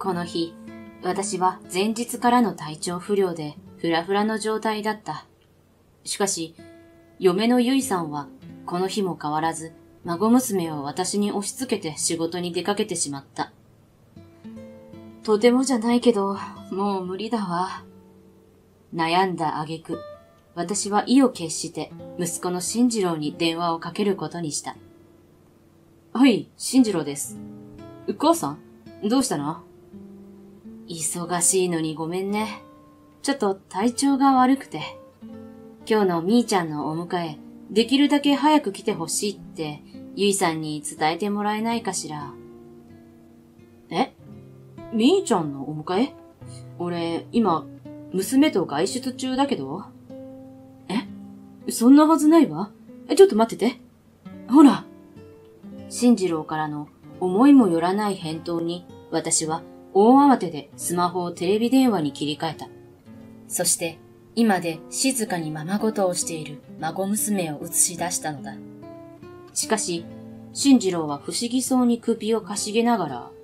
この日、私は前日からの体調不良でフラフラの状態だった。しかし、嫁のゆいさんはこの日も変わらず孫娘を私に押し付けて仕事に出かけてしまった。とてもじゃないけど、もう無理だわ。悩んだ挙句、私は意を決して息子の進次郎に電話をかけることにした。はい、進次郎です。母さん、どうしたの？忙しいのにごめんね。ちょっと体調が悪くて。今日のみーちゃんのお迎え、できるだけ早く来てほしいって、ゆいさんに伝えてもらえないかしら。え？みーちゃんのお迎え？俺、今、娘と外出中だけど。え？そんなはずないわ。ちょっと待ってて。ほら。進次郎からの思いもよらない返答に、私は大慌てでスマホをテレビ電話に切り替えた。そして、今で静かにままごとをしている孫娘を映し出したのだ。しかし、進次郎は不思議そうに首をかしげながら、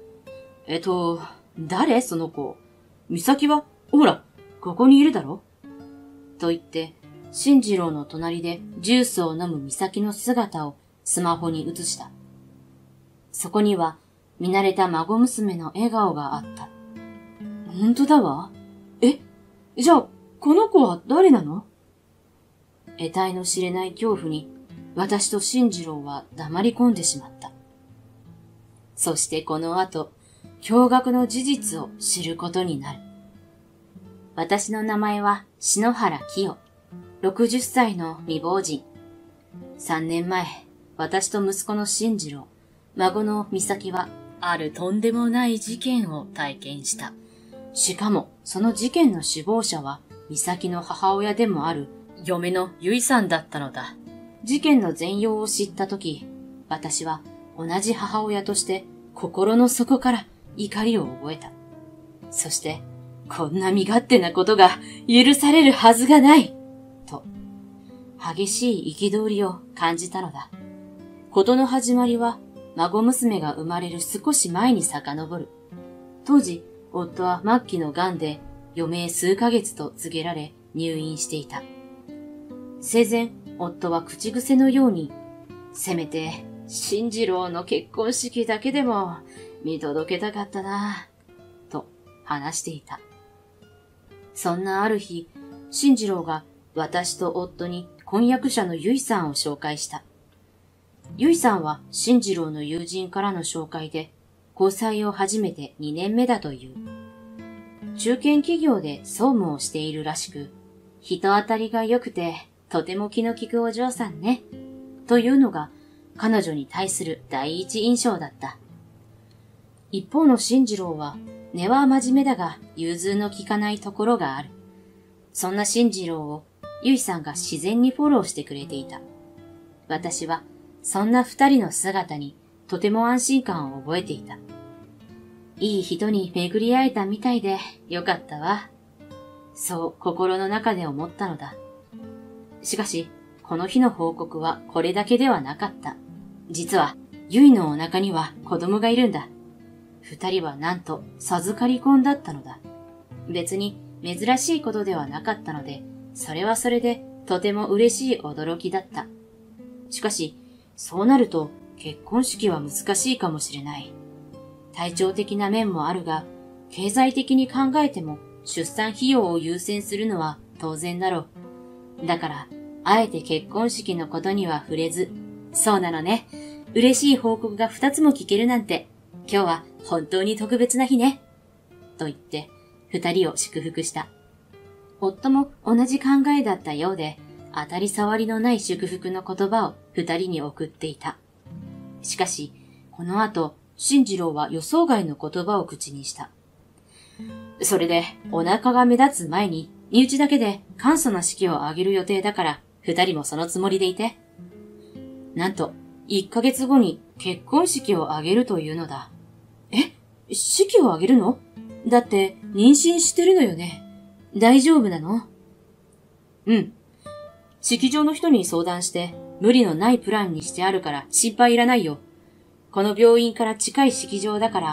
誰その子？美咲は、ほら、ここにいるだろ？と言って、進次郎の隣でジュースを飲む美咲の姿をスマホに映した。そこには、見慣れた孫娘の笑顔があった。本当だわ。じゃあ、この子は誰なの？得体の知れない恐怖に、私と進次郎は黙り込んでしまった。そしてこの後、驚愕の事実を知ることになる。私の名前は篠原清、60歳の未亡人。3年前、私と息子の進次郎、孫の美咲は、あるとんでもない事件を体験した。しかも、その事件の首謀者は、美咲の母親でもある嫁のゆいさんだったのだ。事件の全容を知ったとき、私は同じ母親として心の底から怒りを覚えた。そして、こんな身勝手なことが許されるはずがないと、激しい憤りを感じたのだ。事の始まりは、孫娘が生まれる少し前に遡る。当時、夫は末期の癌で余命数ヶ月と告げられ入院していた。生前、夫は口癖のように、せめて、進次郎の結婚式だけでも見届けたかったな、と話していた。そんなある日、進次郎が私と夫に婚約者のゆいさんを紹介した。ゆいさんは進次郎の友人からの紹介で、交際を始めて2年目だという。中堅企業で総務をしているらしく、人当たりが良くて、とても気の利くお嬢さんね、というのが彼女に対する第一印象だった。一方の進次郎は、根は真面目だが融通の利かないところがある。そんな進次郎をゆいさんが自然にフォローしてくれていた。私はそんな二人の姿にとても安心感を覚えていた。いい人に巡り会えたみたいでよかったわ。そう心の中で思ったのだ。しかし、この日の報告はこれだけではなかった。実は、ゆいのお腹には子供がいるんだ。二人はなんと授かり婚だったのだ。別に珍しいことではなかったので、それはそれでとても嬉しい驚きだった。しかし、そうなると結婚式は難しいかもしれない。体調的な面もあるが、経済的に考えても出産費用を優先するのは当然だろう。だから、あえて結婚式のことには触れず、そうなのね。嬉しい報告が2つも聞けるなんて、今日は本当に特別な日ね。と言って、2人を祝福した。夫も同じ考えだったようで、当たり障りのない祝福の言葉を2人に送っていた。しかし、この後、進次郎は予想外の言葉を口にした。それで、お腹が目立つ前に、身内だけで簡素な式を挙げる予定だから、2人もそのつもりでいて。なんと、1ヶ月後に結婚式を挙げるというのだ。式を挙げるの？だって、妊娠してるのよね。大丈夫なの？うん。式場の人に相談して、無理のないプランにしてあるから心配いらないよ。この病院から近い式場だから、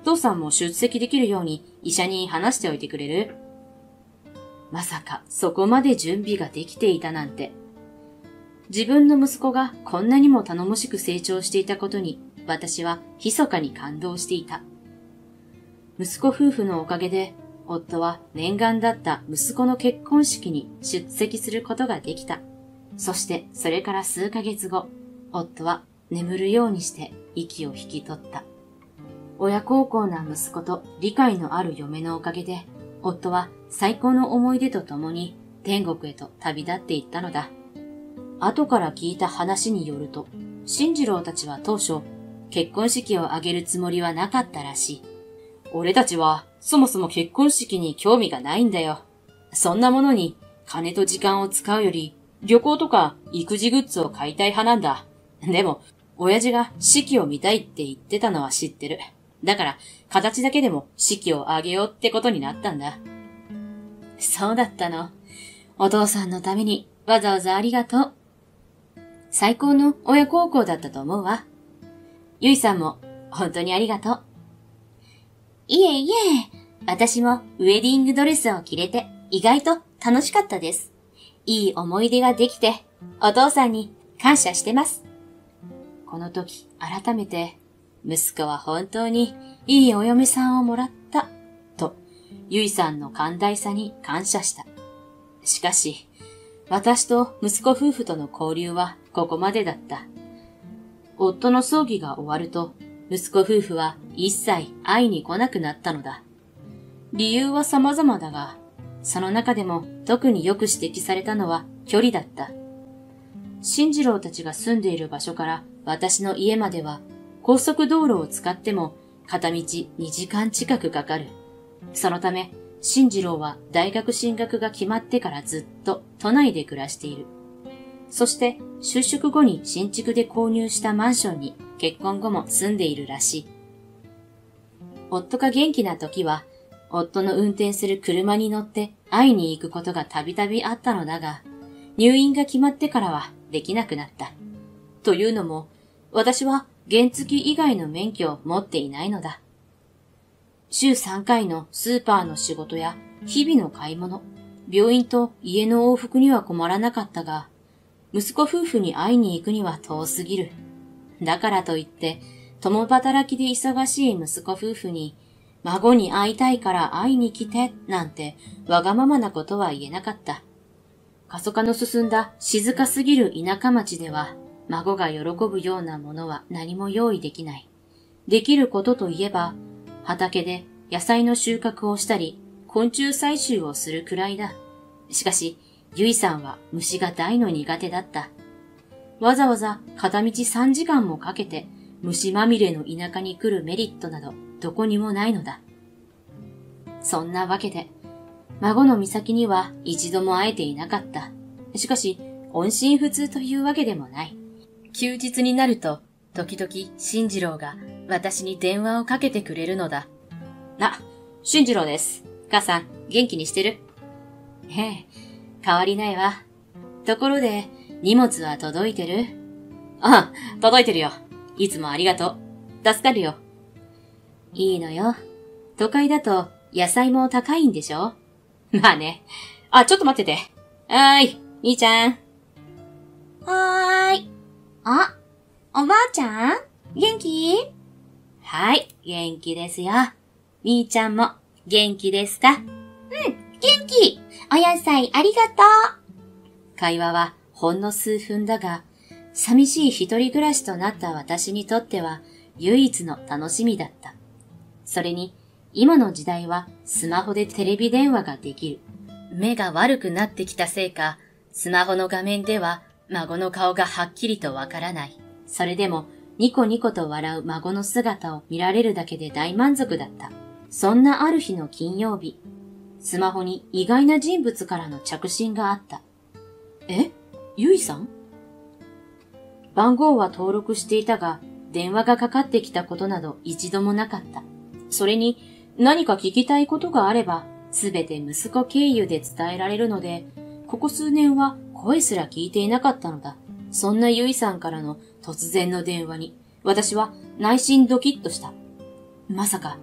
父さんも出席できるように医者に話しておいてくれる？まさかそこまで準備ができていたなんて。自分の息子がこんなにも頼もしく成長していたことに私は密かに感動していた。息子夫婦のおかげで夫は念願だった息子の結婚式に出席することができた。そしてそれから数ヶ月後、夫は眠るようにして息を引き取った。親孝行な息子と理解のある嫁のおかげで、夫は最高の思い出とともに天国へと旅立っていったのだ。後から聞いた話によると、進次郎たちは当初、結婚式を挙げるつもりはなかったらしい。俺たちはそもそも結婚式に興味がないんだよ。そんなものに金と時間を使うより、旅行とか育児グッズを買いたい派なんだ。でも、親父が式を見たいって言ってたのは知ってる。だから、形だけでも式を挙げようってことになったんだ。そうだったの。お父さんのためにわざわざありがとう。最高の親孝行だったと思うわ。ゆいさんも本当にありがとう。いえいえ、私もウェディングドレスを着れて意外と楽しかったです。いい思い出ができて、お父さんに感謝してます。この時、改めて、息子は本当にいいお嫁さんをもらった、と、ゆいさんの寛大さに感謝した。しかし、私と息子夫婦との交流はここまでだった。夫の葬儀が終わると、息子夫婦は一切会いに来なくなったのだ。理由は様々だが、その中でも特によく指摘されたのは距離だった。進次郎たちが住んでいる場所から私の家までは高速道路を使っても片道2時間近くかかる。そのため、進次郎は大学進学が決まってからずっと都内で暮らしている。そして就職後に新築で購入したマンションに結婚後も住んでいるらしい。夫が元気な時は、夫の運転する車に乗って会いに行くことがたびたびあったのだが、入院が決まってからはできなくなった。というのも、私は原付以外の免許を持っていないのだ。週3回のスーパーの仕事や日々の買い物、病院と家の往復には困らなかったが、息子夫婦に会いに行くには遠すぎる。だからといって、共働きで忙しい息子夫婦に、孫に会いたいから会いに来て、なんてわがままなことは言えなかった。過疎化の進んだ静かすぎる田舎町では、孫が喜ぶようなものは何も用意できない。できることといえば、畑で野菜の収穫をしたり、昆虫採集をするくらいだ。しかし、ゆいさんは虫が大の苦手だった。わざわざ片道3時間もかけて虫まみれの田舎に来るメリットなどどこにもないのだ。そんなわけで、孫の美咲には一度も会えていなかった。しかし、音信不通というわけでもない。休日になると、時々進次郎が私に電話をかけてくれるのだ。あ、進次郎です。母さん、元気にしてる？ええ、変わりないわ。ところで、荷物は届いてる？ああ、届いてるよ。いつもありがとう。助かるよ。いいのよ。都会だと野菜も高いんでしょ？まあね。あ、ちょっと待ってて。はーい、みーちゃん。 はーい。あ、おばあちゃん？元気？ はい、元気ですよ。みーちゃんも元気ですか？ 元気。お野菜ありがとう。 会話はほんの数分だが、寂しい一人暮らしとなった私にとっては唯一の楽しみだった。それに、今の時代はスマホでテレビ電話ができる。目が悪くなってきたせいか、スマホの画面では孫の顔がはっきりとわからない。それでもニコニコと笑う孫の姿を見られるだけで大満足だった。そんなある日の金曜日、スマホに意外な人物からの着信があった。え？ゆいさん？番号は登録していたが、電話がかかってきたことなど一度もなかった。それに、何か聞きたいことがあれば、すべて息子経由で伝えられるので、ここ数年は声すら聞いていなかったのだ。そんなゆいさんからの突然の電話に、私は内心ドキッとした。まさか、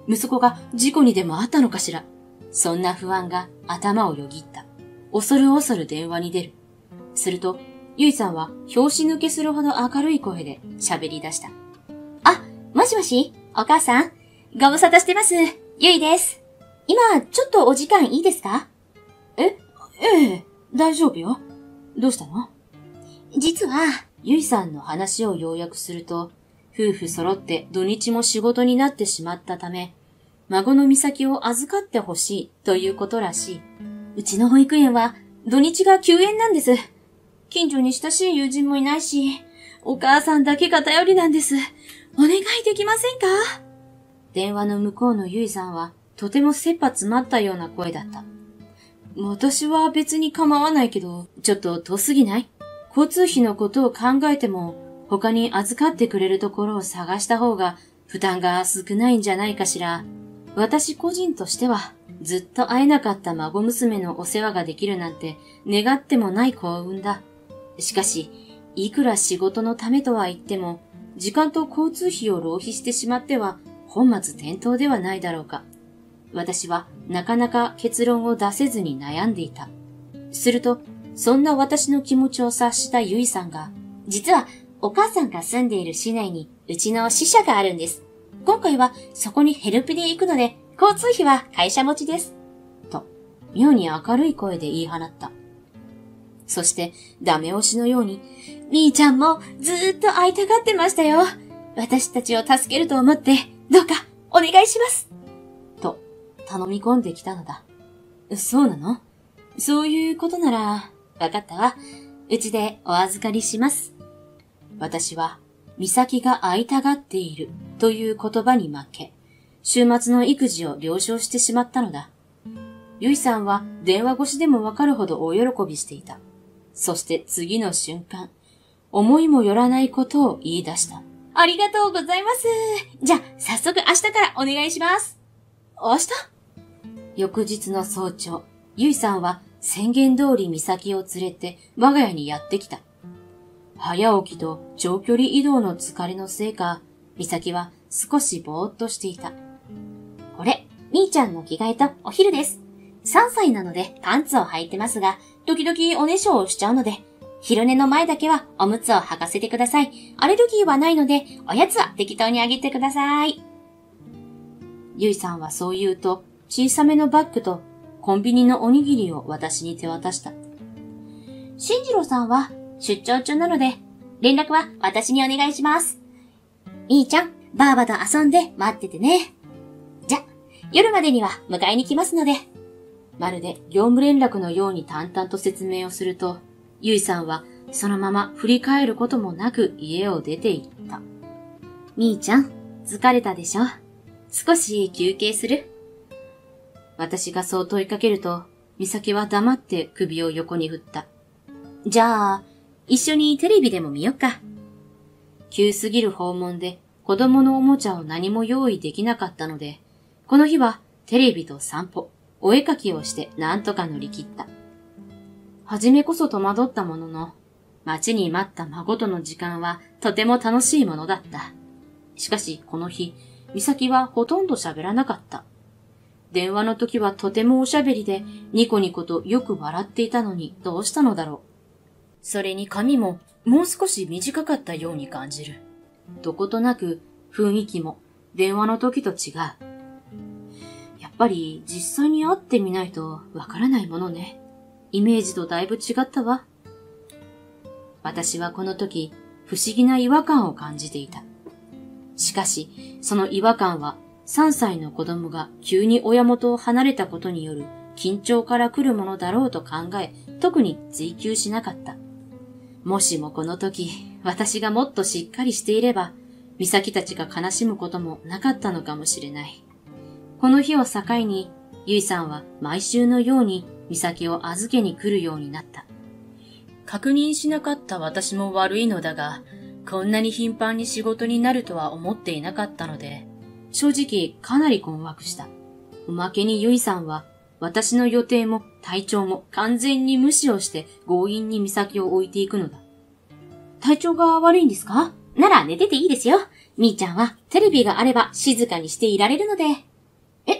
息子が事故にでもあったのかしら。そんな不安が頭をよぎった。恐る恐る電話に出る。すると、ゆいさんは拍子抜けするほど明るい声で喋り出した。 あ、もしもし、お母さん。ご無沙汰してます。ゆいです。今、ちょっとお時間いいですか？ ええ、大丈夫よ。どうしたの？ 実は、 ゆいさんの話を要約すると、夫婦揃って土日も仕事になってしまったため、孫の美咲を預かってほしいということらしい。 うちの保育園は土日が休園なんです。近所に親しい友人もいないし、お母さんだけが頼りなんです。お願いできませんか？ 電話の向こうのゆいさんはとても切羽詰まったような声だった。私は別に構わないけど、ちょっと遠すぎない？交通費のことを考えても、他に預かってくれるところを探した方が負担が少ないんじゃないかしら。私個人としては、ずっと会えなかった孫娘のお世話ができるなんて願ってもない幸運だ。しかし、いくら仕事のためとは言っても、時間と交通費を浪費してしまっては本末転倒ではないだろうか。私はなかなか結論を出せずに悩んでいた。すると、そんな私の気持ちを察したゆいさんが、 実はお母さんが住んでいる市内にうちの支社があるんです。今回はそこにヘルプで行くので、交通費は会社持ちです。 と、妙に明るい声で言い放った。そして、ダメ押しのように、 みーちゃんもずーっと会いたがってましたよ。私たちを助けると思って、どうかお願いします。 と、頼み込んできたのだ。そうなの？そういうことなら、わかったわ。うちでお預かりします。私は、美咲が会いたがっているという言葉に負け、週末の育児を了承してしまったのだ。ゆいさんは電話越しでもわかるほど大喜びしていた。そして次の瞬間、思いもよらないことを言い出した。 ありがとうございます。じゃあ、早速明日からお願いします。 明日？翌日の早朝、ゆいさんは宣言通り美咲を連れて我が家にやってきた。早起きと長距離移動の疲れのせいか、美咲は少しぼーっとしていた。 これ、みーちゃんの着替えとお昼です。3歳なのでパンツを履いてますが、時々おねしょをしちゃうので、昼寝の前だけはおむつを履かせてください。アレルギーはないので、おやつは適当にあげてください。 ゆいさんはそう言うと、小さめのバッグとコンビニのおにぎりを私に手渡した。 しんじろうさんは出張中なので、連絡は私にお願いします。みーちゃん、ばあばと遊んで待っててね。じゃ、夜までには迎えに来ますので。 まるで業務連絡のように淡々と説明をすると、ゆいさんはそのまま振り返ることもなく家を出て行った。 みーちゃん、疲れたでしょ？少し休憩する？ 私がそう問いかけると、美咲は黙って首を横に振った。 じゃあ、一緒にテレビでも見よっか。 急すぎる訪問で子供のおもちゃを何も用意できなかったので、この日はテレビと散歩、お絵かきをして何とか乗り切った。はじめこそ戸惑ったものの、待ちに待った孫との時間はとても楽しいものだった。しかしこの日、美咲はほとんど喋らなかった。電話の時はとてもおしゃべりでニコニコとよく笑っていたのにどうしたのだろう。それに髪ももう少し短かったように感じる。どことなく雰囲気も電話の時と違う。やっぱり実際に会ってみないとわからないものね。イメージとだいぶ違ったわ。私はこの時不思議な違和感を感じていた。しかしその違和感は3歳の子供が急に親元を離れたことによる緊張から来るものだろうと考え、特に追求しなかった。もしもこの時、私がもっとしっかりしていれば、美咲たちが悲しむこともなかったのかもしれない。この日を境に、ゆいさんは毎週のように美咲を預けに来るようになった。確認しなかった私も悪いのだが、こんなに頻繁に仕事になるとは思っていなかったので、正直かなり困惑した。おまけにゆいさんは、私の予定も体調も完全に無視をして強引に美咲を置いていくのだ。体調が悪いんですか？なら寝てていいですよ。みーちゃんはテレビがあれば静かにしていられるので。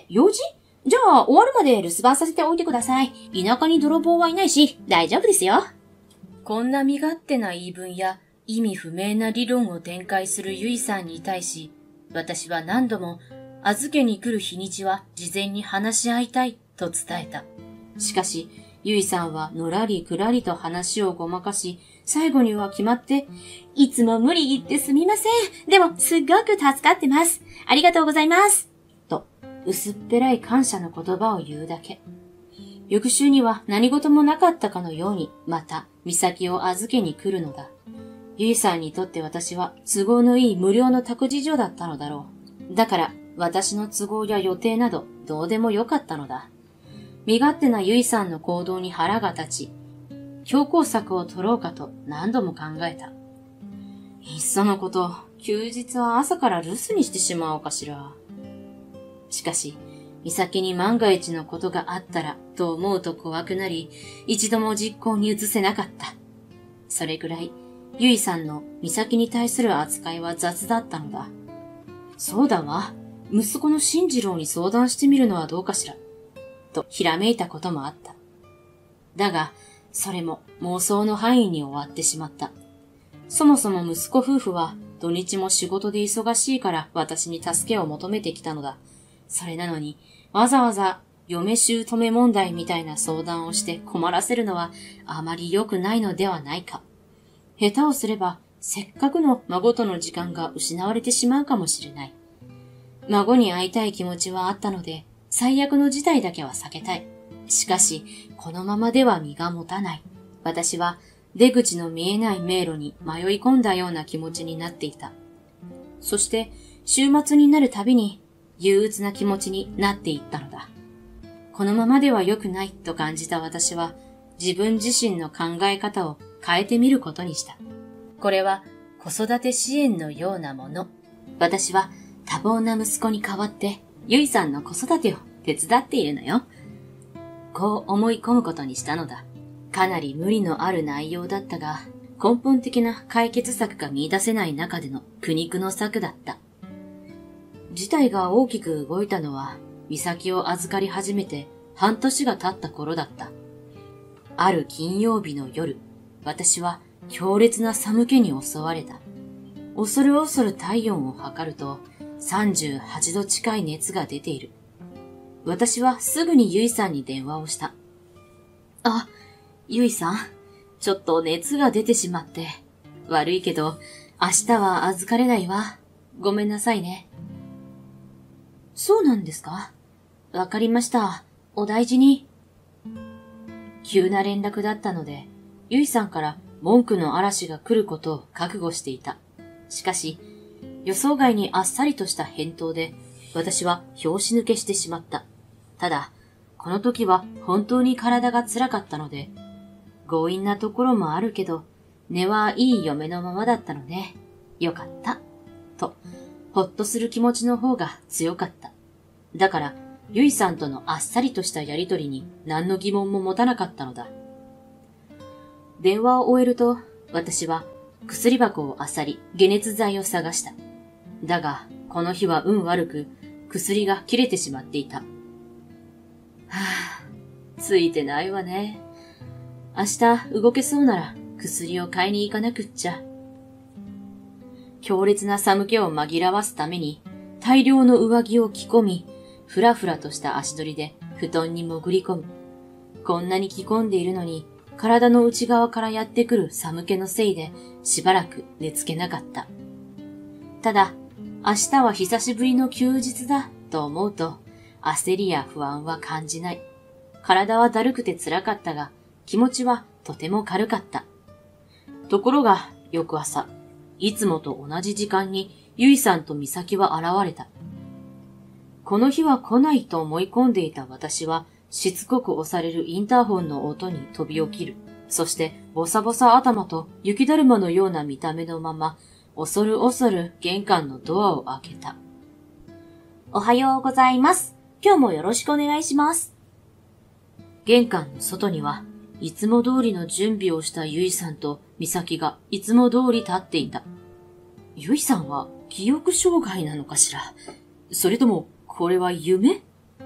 用事？じゃあ、終わるまで留守番させておいてください。田舎に泥棒はいないし、大丈夫ですよ。 こんな身勝手な言い分や意味不明な理論を展開するゆいさんに対し、私は何度も預けに来る日にちは事前に話し合いたいと伝えた。しかし、ゆいさんはのらりくらりと話をごまかし、最後には決まって、 いつも無理言ってすみません。でも、すっごく助かってます。ありがとうございます。 と、薄っぺらい感謝の言葉を言うだけ。翌週には何事もなかったかのように、また、美咲を預けに来るのだ。ゆいさんにとって私は都合のいい無料の託児所だったのだろう。だから、私の都合や予定などどうでもよかったのだ。身勝手なゆいさんの行動に腹が立ち、強硬策を取ろうかと何度も考えた。いっそのこと、休日は朝から留守にしてしまおうかしら。しかし、美咲に万が一のことがあったらと思うと怖くなり、一度も実行に移せなかった。それくらい、ゆいさんの美咲に対する扱いは雑だったのだ。そうだわ。息子の進次郎に相談してみるのはどうかしら。とひらめいたこともあった。だが、それも妄想の範囲に終わってしまった。そもそも息子夫婦は土日も仕事で忙しいから私に助けを求めてきたのだ。それなのに、わざわざ嫁姑問題みたいな相談をして困らせるのはあまり良くないのではないか。下手をすれば、せっかくの孫との時間が失われてしまうかもしれない。孫に会いたい気持ちはあったので、最悪の事態だけは避けたい。しかし、このままでは身が持たない。私は出口の見えない迷路に迷い込んだような気持ちになっていた。そして、週末になるたびに憂鬱な気持ちになっていったのだ。このままでは良くないと感じた私は、自分自身の考え方を変えてみることにした。これは子育て支援のようなもの。私は多忙な息子に代わって、ゆいさんの子育てを手伝っているのよ。こう思い込むことにしたのだ。かなり無理のある内容だったが、根本的な解決策が見出せない中での苦肉の策だった。事態が大きく動いたのは、美咲を預かり始めて半年が経った頃だった。ある金曜日の夜、私は強烈な寒気に襲われた。恐る恐る体温を測ると38度近い熱が出ている。私はすぐにゆいさんに電話をした。あ、ゆいさん、ちょっと熱が出てしまって。悪いけど、明日は預かれないわ。ごめんなさいね。そうなんですか？わかりました。お大事に。急な連絡だったので、ゆいさんから文句の嵐が来ることを覚悟していた。しかし、予想外にあっさりとした返答で、私は拍子抜けしてしまった。ただ、この時は本当に体が辛かったので、強引なところもあるけど、根はいい嫁のままだったのね。よかった。と、ほっとする気持ちの方が強かった。だから、ゆいさんとのあっさりとしたやりとりに何の疑問も持たなかったのだ。電話を終えると、私は薬箱を漁り解熱剤を探した。だが、この日は運悪く、薬が切れてしまっていた。ついてないわね。明日動けそうなら薬を買いに行かなくっちゃ。強烈な寒気を紛らわすために大量の上着を着込み、ふらふらとした足取りで布団に潜り込む。こんなに着込んでいるのに、体の内側からやってくる寒気のせいでしばらく寝つけなかった。ただ、明日は久しぶりの休日だと思うと、焦りや不安は感じない。体はだるくて辛かったが、気持ちはとても軽かった。ところが、翌朝、いつもと同じ時間にゆいさんと美咲は現れた。この日は来ないと思い込んでいた私は、しつこく押されるインターホンの音に飛び起きる。そして、ボサボサ頭と雪だるまのような見た目のまま、恐る恐る玄関のドアを開けた。 おはようございます。今日もよろしくお願いします。 玄関の外には、いつも通りの準備をしたゆいさんと美咲がいつも通り立っていた。ゆいさんは記憶障害なのかしら？それとも、これは夢？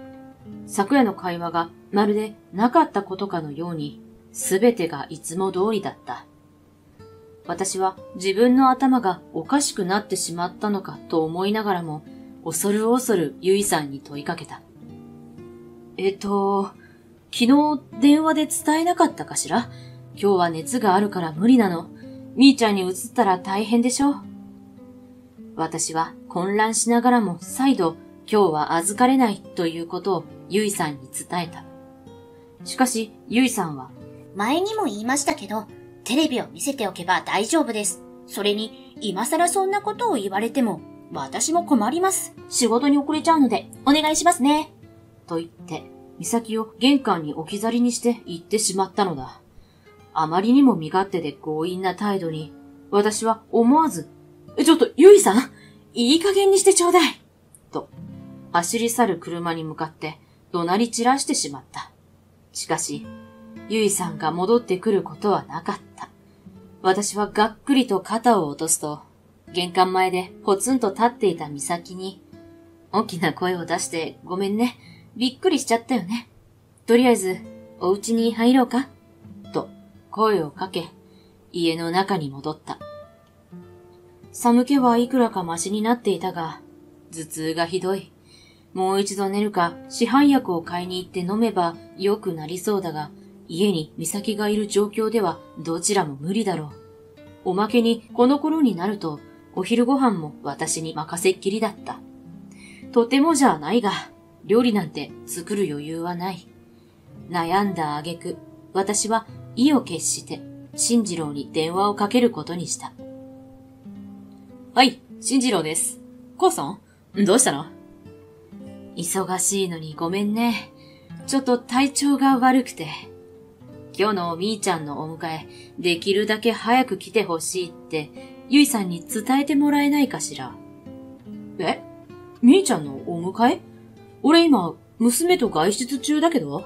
昨夜の会話がまるでなかったことかのように、すべてがいつも通りだった。私は自分の頭がおかしくなってしまったのかと思いながらも、恐る恐るゆいさんに問いかけた。昨日電話で伝えなかったかしら？今日は熱があるから無理なの。みーちゃんに移ったら大変でしょ。私は混乱しながらも再度今日は預かれないということをゆいさんに伝えた。しかしゆいさんは、 前にも言いましたけど、テレビを見せておけば大丈夫です。それに、今更そんなことを言われても、私も困ります。仕事に遅れちゃうので、お願いしますね。 と言って、美咲を玄関に置き去りにして行ってしまったのだ。あまりにも身勝手で強引な態度に、私は思わず、ちょっと、ゆいさん、いい加減にしてちょうだいと、走り去る車に向かって怒鳴り散らしてしまった。しかし、ゆいさんが戻ってくることはなかった。私はがっくりと肩を落とすと、玄関前でポツンと立っていた美咲に、大きな声を出してごめんね、びっくりしちゃったよね。とりあえず、お家に入ろうかと声をかけ、家の中に戻った。寒気はいくらかマシになっていたが、頭痛がひどい。もう一度寝るか市販薬を買いに行って飲めば良くなりそうだが、家に美咲がいる状況ではどちらも無理だろう。おまけにこの頃になるとお昼ご飯も私に任せっきりだった。とてもじゃないが、料理なんて作る余裕はない。悩んだ挙句、私は意を決して進次郎に電話をかけることにした。はい、進次郎です。母さん？どうしたの？忙しいのにごめんね。ちょっと体調が悪くて。今日のみーちゃんのお迎え、できるだけ早く来てほしいって、ゆいさんに伝えてもらえないかしら。え？みーちゃんのお迎え？俺今、娘と外出中だけど。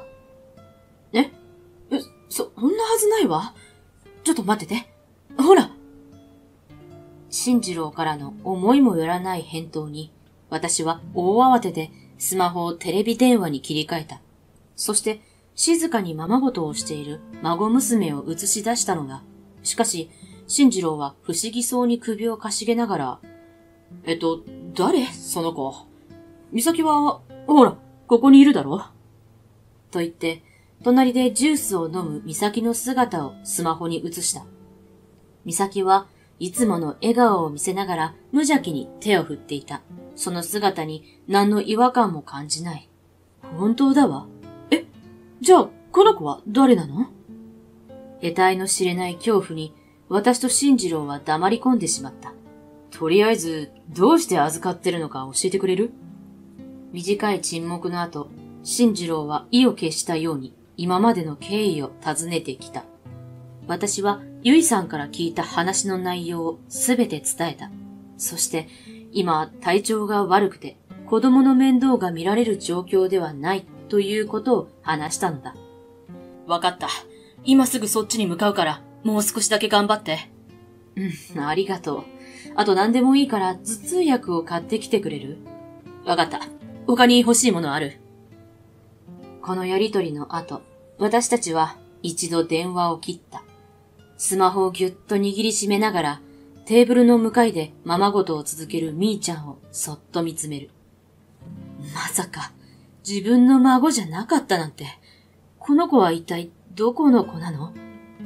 そんなはずないわ。ちょっと待ってて。ほら。進次郎からの思いもよらない返答に、私は大慌てでスマホをテレビ電話に切り替えた。そして、静かにままごとをしている孫娘を映し出したのだ。しかし、進次郎は不思議そうに首をかしげながら、誰？その子。美咲は、ほら、ここにいるだろ？と言って、隣でジュースを飲む美咲の姿をスマホに映した。美咲はいつもの笑顔を見せながら無邪気に手を振っていた。その姿に何の違和感も感じない。本当だわ。じゃあ、この子は誰なの？得体の知れない恐怖に、私と進次郎は黙り込んでしまった。とりあえず、どうして預かってるのか教えてくれる？短い沈黙の後、進次郎は意を決したように、今までの経緯を尋ねてきた。私は、ゆいさんから聞いた話の内容をすべて伝えた。そして、今、体調が悪くて、子供の面倒が見られる状況ではないということを話したのだ。わかった。今すぐそっちに向かうから、もう少しだけ頑張って。ありがとう。あと何でもいいから頭痛薬を買ってきてくれる？わかった。他に欲しいものある？このやりとりの後、私たちは一度電話を切った。スマホをぎゅっと握りしめながら、テーブルの向かいでままごとを続けるみーちゃんをそっと見つめる。まさか、自分の孫じゃなかったなんて、この子は一体どこの子なの？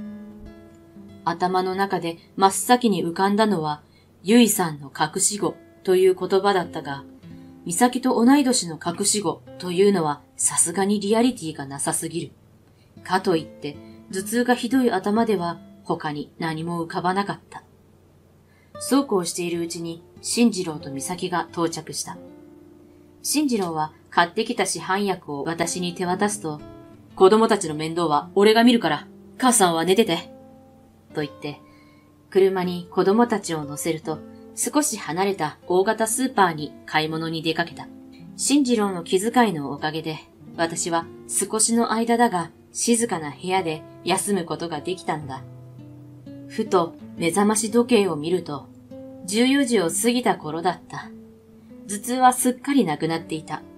頭の中で真っ先に浮かんだのは、ゆいさんの隠し子という言葉だったが、美咲と同い年の隠し子というのはさすがにリアリティがなさすぎる。かといって、頭痛がひどい頭では他に何も浮かばなかった。そうこうしているうちに、進次郎と美咲が到着した。進次郎は買ってきた市販薬を私に手渡すと、子供たちの面倒は俺が見るから、母さんは寝てて。と言って、車に子供たちを乗せると、少し離れた大型スーパーに買い物に出かけた。進次郎の気遣いのおかげで、私は少しの間だが静かな部屋で休むことができたんだ。ふと目覚まし時計を見ると、14時を過ぎた頃だった。頭痛はすっかりなくなっていた。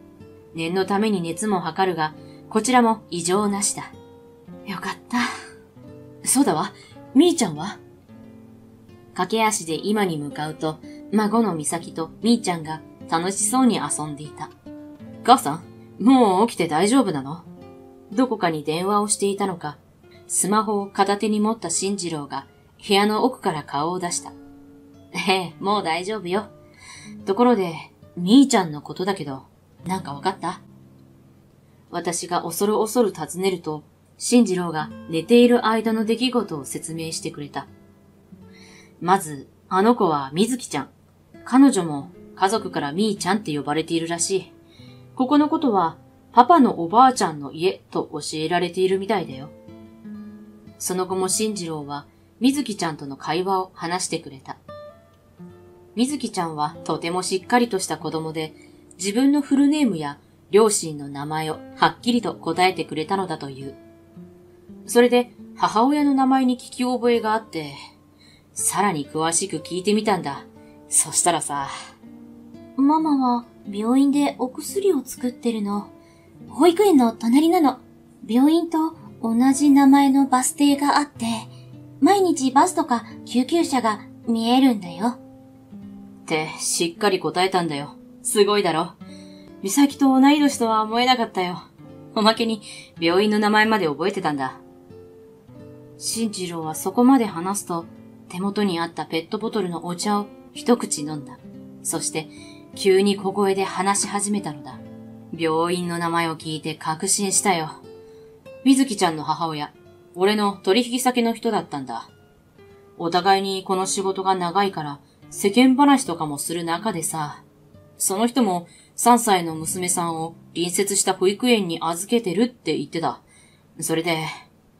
念のために熱も測るが、こちらも異常なしだ。よかった。そうだわ。みーちゃんは？駆け足で今に向かうと、孫の美咲とみーちゃんが楽しそうに遊んでいた。母さん、もう起きて大丈夫なの？どこかに電話をしていたのか、スマホを片手に持った進次郎が部屋の奥から顔を出した。もう大丈夫よ。ところで、みーちゃんのことだけど、なんかわかった？私が恐る恐る尋ねると、進次郎が寝ている間の出来事を説明してくれた。まず、あの子はみずきちゃん。彼女も家族からみーちゃんって呼ばれているらしい。ここのことは、パパのおばあちゃんの家と教えられているみたいだよ。その後も進次郎は、みずきちゃんとの会話を話してくれた。みずきちゃんはとてもしっかりとした子供で、自分のフルネームや両親の名前をはっきりと答えてくれたのだという。それで母親の名前に聞き覚えがあって、さらに詳しく聞いてみたんだ。そしたらさ、 ママは病院でお薬を作ってるの。保育園の隣なの。病院と同じ名前のバス停があって、毎日バスとか救急車が見えるんだよ。 ってしっかり答えたんだよ。すごいだろ。美咲と同い年とは思えなかったよ。おまけに病院の名前まで覚えてたんだ。進次郎はそこまで話すと、手元にあったペットボトルのお茶を一口飲んだ。そして急に小声で話し始めたのだ。病院の名前を聞いて確信したよ。みずきちゃんの母親、俺の取引先の人だったんだ。お互いにこの仕事が長いから世間話とかもする中でさ、その人も3歳の娘さんを隣接した保育園に預けてるって言ってた。それで、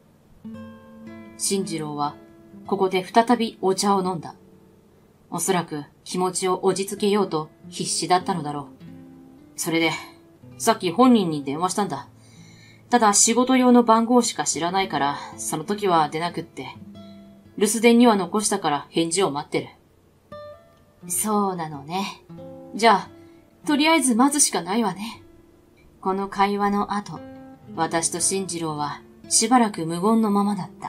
進次郎はここで再びお茶を飲んだ。おそらく気持ちを落ち着けようと必死だったのだろう。それで、さっき本人に電話したんだ。ただ仕事用の番号しか知らないから、その時は出なくって。留守電には残したから返事を待ってる。そうなのね。じゃあ、とりあえず待つしかないわね。この会話の後、私と進次郎はしばらく無言のままだった。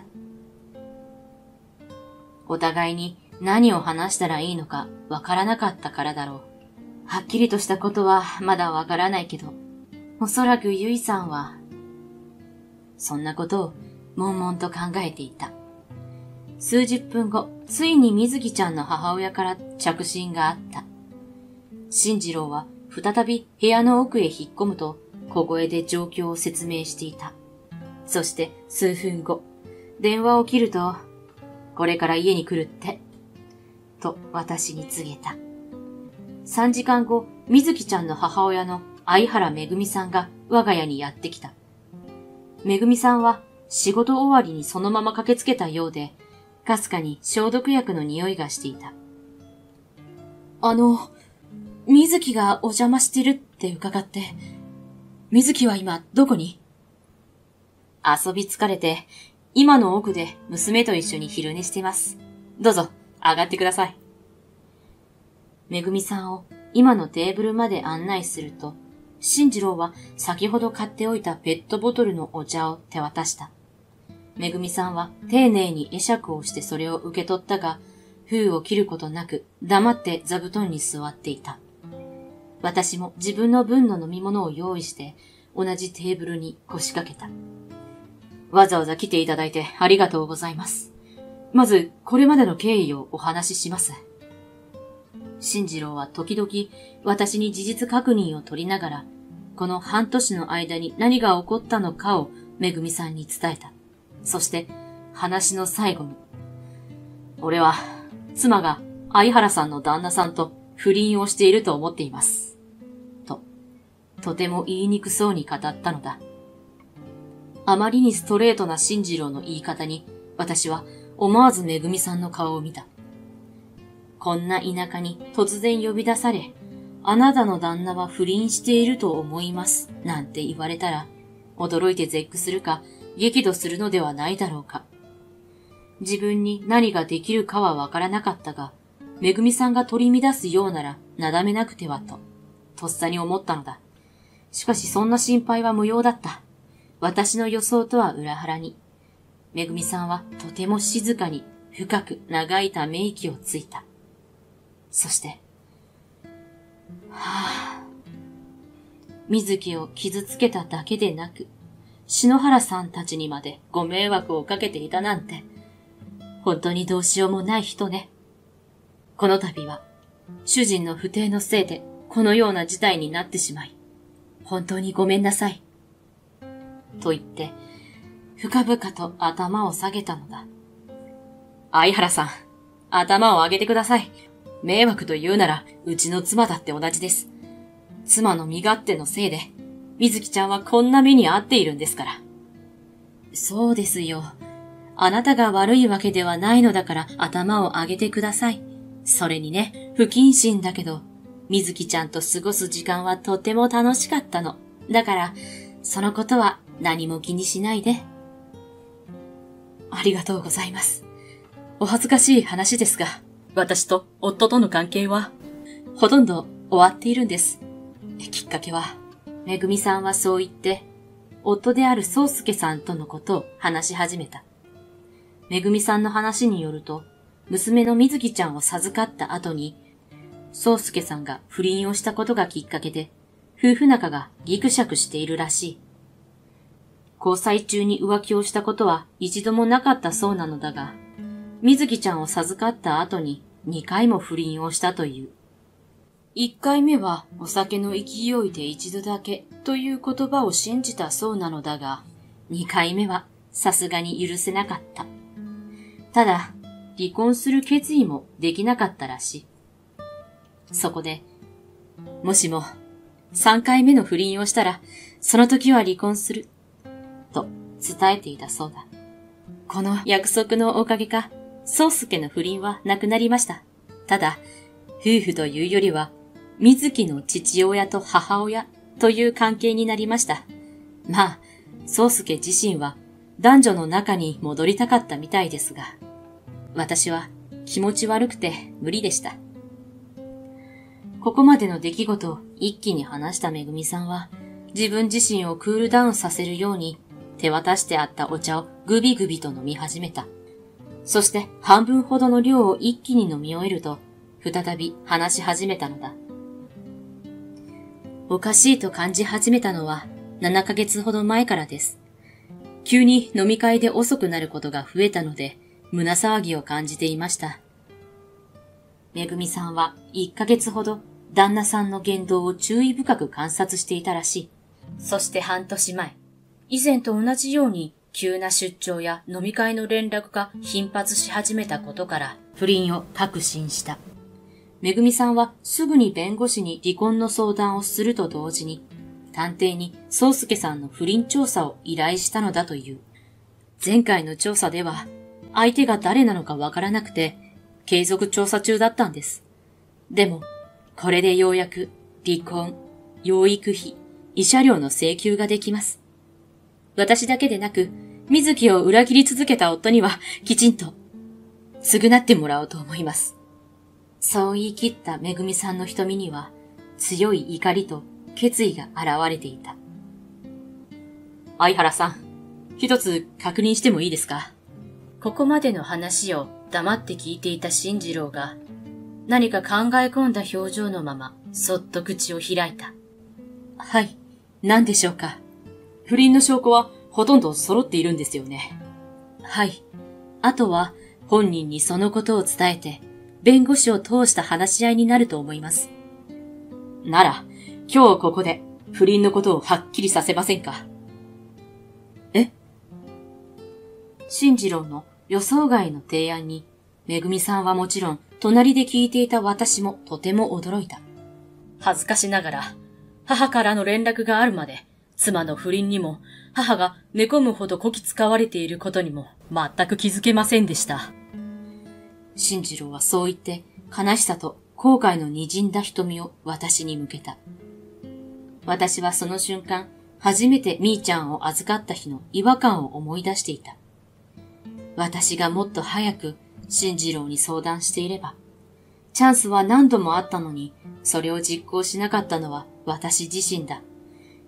お互いに何を話したらいいのかわからなかったからだろう。はっきりとしたことはまだわからないけど、おそらくゆいさんは、そんなことを悶々と考えていた。数十分後、ついにみずきちゃんの母親から着信があった。進次郎は再び部屋の奥へ引っ込むと、小声で状況を説明していた。そして数分後、電話を切ると、これから家に来るって、と私に告げた。3時間後、みずきちゃんの母親の相原めぐみさんが我が家にやってきた。めぐみさんは仕事終わりにそのまま駆けつけたようで、かすかに消毒薬の匂いがしていた。みずきがお邪魔してるって伺って、みずきは今どこに？遊び疲れて、今の奥で娘と一緒に昼寝してます。どうぞ、上がってください。めぐみさんを今のテーブルまで案内すると、進次郎は先ほど買っておいたペットボトルのお茶を手渡した。めぐみさんは丁寧に会釈をしてそれを受け取ったが、封を切ることなく黙って座布団に座っていた。私も自分の分の飲み物を用意して同じテーブルに腰掛けた。わざわざ来ていただいてありがとうございます。まずこれまでの経緯をお話しします。進次郎は時々私に事実確認を取りながら、この半年の間に何が起こったのかをめぐみさんに伝えた。そして話の最後に、俺は妻が相原さんの旦那さんと不倫をしていると思っています。とても言いにくそうに語ったのだ。あまりにストレートな進次郎の言い方に、私は思わずめぐみさんの顔を見た。こんな田舎に突然呼び出され、あなたの旦那は不倫していると思います、なんて言われたら、驚いて絶句するか、激怒するのではないだろうか。自分に何ができるかはわからなかったが、めぐみさんが取り乱すようなら、なだめなくてはと、とっさに思ったのだ。 しかしそんな心配は無用だった。私の予想とは裏腹に、めぐみさんはとても静かに深く長いため息をついた。そして、水木を傷つけただけでなく、篠原さんたちにまでご迷惑をかけていたなんて、本当にどうしようもない人ね。この度は、主人の不貞のせいでこのような事態になってしまい、本当にごめんなさい。と言って、深々と頭を下げたのだ。相原さん、頭を上げてください。迷惑と言うなら、うちの妻だって同じです。妻の身勝手のせいで、水木ちゃんはこんな目に遭っているんですから。そうですよ。あなたが悪いわけではないのだから頭を上げてください。それにね、不謹慎だけど、水木ちゃんと過ごす時間はとても楽しかったの。だから、そのことは何も気にしないで。ありがとうございます。お恥ずかしい話ですが、私と夫との関係は、ほとんど終わっているんです。きっかけは、めぐみさんはそう言って、夫である宗介さんとのことを話し始めた。めぐみさんの話によると、娘の水木ちゃんを授かった後に、宗介さんが不倫をしたことがきっかけで、夫婦仲がギクシャクしているらしい。交際中に浮気をしたことは一度もなかったそうなのだが、水木ちゃんを授かった後に2回も不倫をしたという。1回目はお酒の勢いで一度だけという言葉を信じたそうなのだが、2回目はさすがに許せなかった。ただ、離婚する決意もできなかったらしい。そこで、もしも3回目の不倫をしたら、その時は離婚する、と伝えていたそうだ。この約束のおかげか、宗介の不倫はなくなりました。ただ、夫婦というよりは、水木の父親と母親という関係になりました。まあ、宗介自身は男女の中に戻りたかったみたいですが、私は気持ち悪くて無理でした。ここまでの出来事を一気に話しためぐみさんは、自分自身をクールダウンさせるように手渡してあったお茶をグビグビと飲み始めた。そして半分ほどの量を一気に飲み終えると、再び話し始めたのだ。おかしいと感じ始めたのは7ヶ月ほど前からです。急に飲み会で遅くなることが増えたので、胸騒ぎを感じていました。めぐみさんは1ヶ月ほど旦那さんの言動を注意深く観察していたらしい。そして半年前、以前と同じように急な出張や飲み会の連絡が頻発し始めたことから不倫を確信した。めぐみさんはすぐに弁護士に離婚の相談をすると同時に、探偵に宗介さんの不倫調査を依頼したのだという。前回の調査では、相手が誰なのかわからなくて、継続調査中だったんです。でも、これでようやく離婚、養育費、慰謝料の請求ができます。私だけでなく、水木を裏切り続けた夫には、きちんと、償ってもらおうと思います。そう言い切っためぐみさんの瞳には、強い怒りと決意が現れていた。相原さん、一つ確認してもいいですか？ここまでの話を黙って聞いていた進次郎が、何か考え込んだ表情のまま、そっと口を開いた。はい、何でしょうか？不倫の証拠はほとんど揃っているんですよね。はい。あとは本人にそのことを伝えて、弁護士を通した話し合いになると思います。なら、今日ここで不倫のことをはっきりさせませんか？え？進次郎の予想外の提案に、めぐみさんはもちろん、隣で聞いていた私もとても驚いた。恥ずかしながら、母からの連絡があるまで、妻の不倫にも、母が寝込むほどこき使われていることにも、全く気づけませんでした。進次郎はそう言って、悲しさと後悔の滲んだ瞳を私に向けた。私はその瞬間、初めてみーちゃんを預かった日の違和感を思い出していた。私がもっと早く進次郎に相談していれば、チャンスは何度もあったのに、それを実行しなかったのは私自身だ。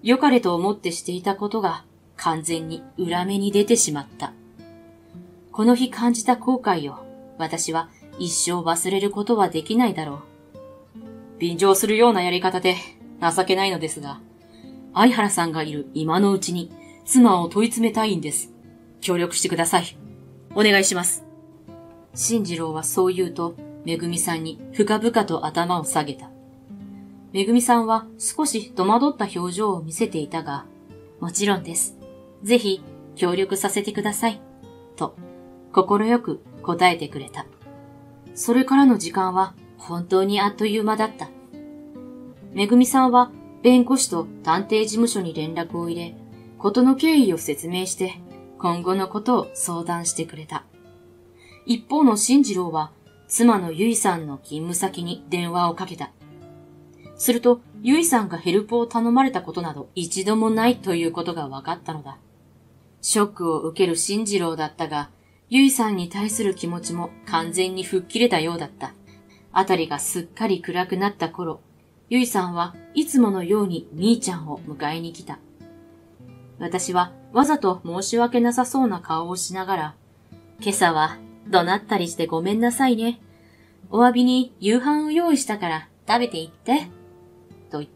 良かれと思ってしていたことが完全に裏目に出てしまった。この日感じた後悔を私は一生忘れることはできないだろう。便乗するようなやり方で情けないのですが、相原さんがいる今のうちに妻を問い詰めたいんです。協力してください。お願いします。進次郎はそう言うと、めぐみさんに深々と頭を下げた。めぐみさんは少し戸惑った表情を見せていたが、もちろんです。ぜひ協力させてください。と、心よく答えてくれた。それからの時間は本当にあっという間だった。めぐみさんは弁護士と探偵事務所に連絡を入れ、事の経緯を説明して今後のことを相談してくれた。一方の進次郎は妻のゆいさんの勤務先に電話をかけた。すると、ゆいさんがヘルプを頼まれたことなど一度もないということが分かったのだ。ショックを受ける進次郎だったが、ゆいさんに対する気持ちも完全に吹っ切れたようだった。あたりがすっかり暗くなった頃、ゆいさんはいつものようにみーちゃんを迎えに来た。私はわざと申し訳なさそうな顔をしながら、今朝は怒鳴ったりしてごめんなさいね。お詫びに夕飯を用意したから食べていって。と言って、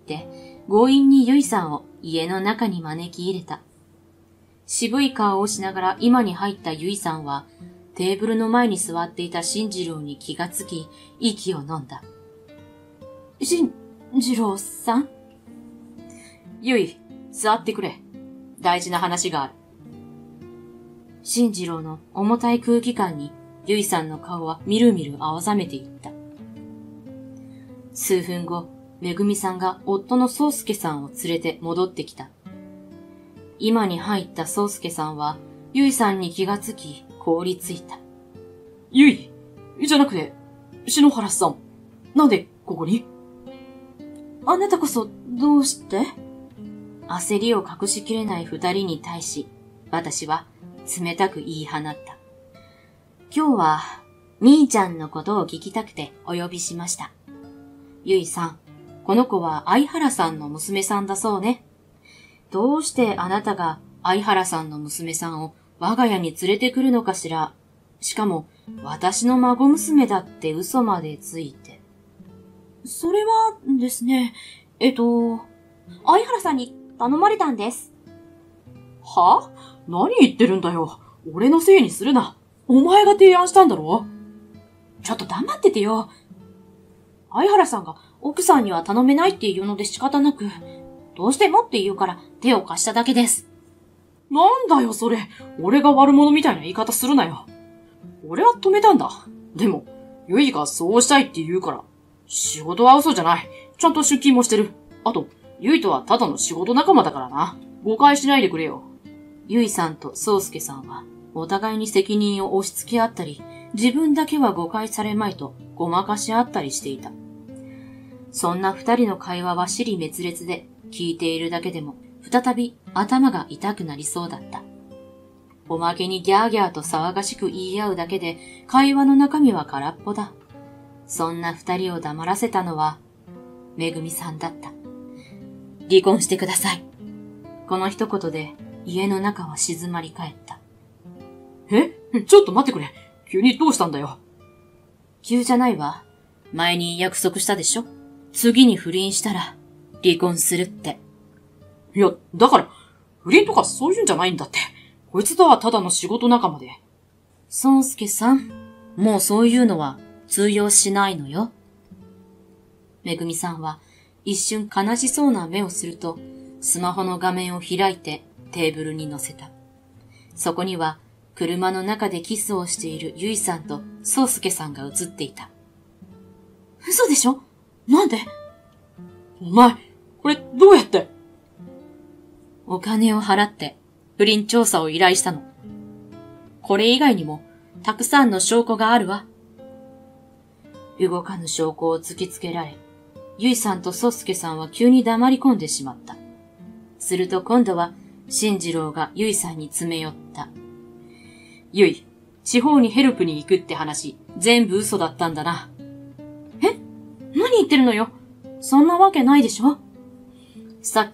強引にゆいさんを家の中に招き入れた。渋い顔をしながら今に入ったゆいさんは、テーブルの前に座っていた進次郎に気がつき、息を飲んだ。進次郎さん？ゆい、座ってくれ。大事な話がある。進次郎の重たい空気感に、ゆいさんの顔はみるみる青ざめていった。数分後、めぐみさんが夫の宗介さんを連れて戻ってきた。今に入った宗介さんは、ゆいさんに気がつき、凍りついた。 ゆい、じゃなくて、篠原さん、なんでここに？ あなたこそ、どうして？焦りを隠しきれない二人に対し、私は冷たく言い放った。今日は、みーちゃんのことを聞きたくてお呼びしました。ゆいさん、この子は相原さんの娘さんだそうね。どうしてあなたが相原さんの娘さんを我が家に連れてくるのかしら。しかも、私の孫娘だって嘘までついて。 それはですね、相原さんに頼まれたんです。 は？何言ってるんだよ。俺のせいにするな。お前が提案したんだろ？ ちょっと黙っててよ。相原さんが奥さんには頼めないって言うので仕方なく、どうしてもって言うから手を貸しただけです。 なんだよそれ。俺が悪者みたいな言い方するなよ。俺は止めたんだ。でも、ゆいがそうしたいって言うから。仕事は嘘じゃない。ちゃんと出勤もしてる。あと、ゆいとはただの仕事仲間だからな。誤解しないでくれよ。 ゆいさんと宗介さんは、お互いに責任を押し付け合ったり、自分だけは誤解されまいとごまかし合ったりしていた。そんな二人の会話は支離滅裂で、聞いているだけでも、再び頭が痛くなりそうだった。おまけにギャーギャーと騒がしく言い合うだけで、会話の中身は空っぽだ。そんな二人を黙らせたのは、めぐみさんだった。離婚してください。この一言で、家の中は静まり返った。 ちょっと待ってくれ。急にどうしたんだよ。 急じゃないわ。前に約束したでしょ？次に不倫したら、離婚するって。 いや、だから、不倫とかそういうんじゃないんだって。こいつとはただの仕事仲間で。 宗介さん、もうそういうのは通用しないのよ。めぐみさんは一瞬悲しそうな目をすると、スマホの画面を開いてテーブルに乗せた。そこには車の中でキスをしているゆいさんと宗介さんが映っていた。 嘘でしょ？なんで？ お前、これどうやって？ お金を払って不倫調査を依頼したの。これ以外にもたくさんの証拠があるわ。動かぬ証拠を突きつけられ、ゆいさんと宗介さんは急に黙り込んでしまった。すると今度は進次郎がゆいさんに詰め寄った。ゆい、地方にヘルプに行くって話、全部嘘だったんだな。 何言ってるのよ。そんなわけないでしょ。 さっき、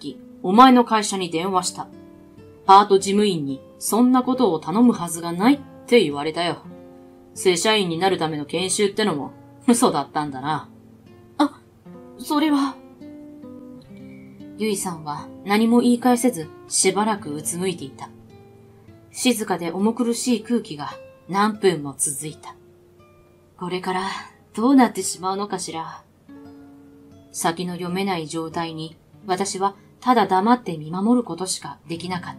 お前の会社に電話した。パート事務員にそんなことを頼むはずがないって言われたよ。正社員になるための研修ってのも嘘だったんだな。 それは。ゆいさんは何も言い返せずしばらくうつむいていた。静かで重苦しい空気が何分も続いた。これからどうなってしまうのかしら。先の読めない状態に私はただ黙って見守ることしかできなかった。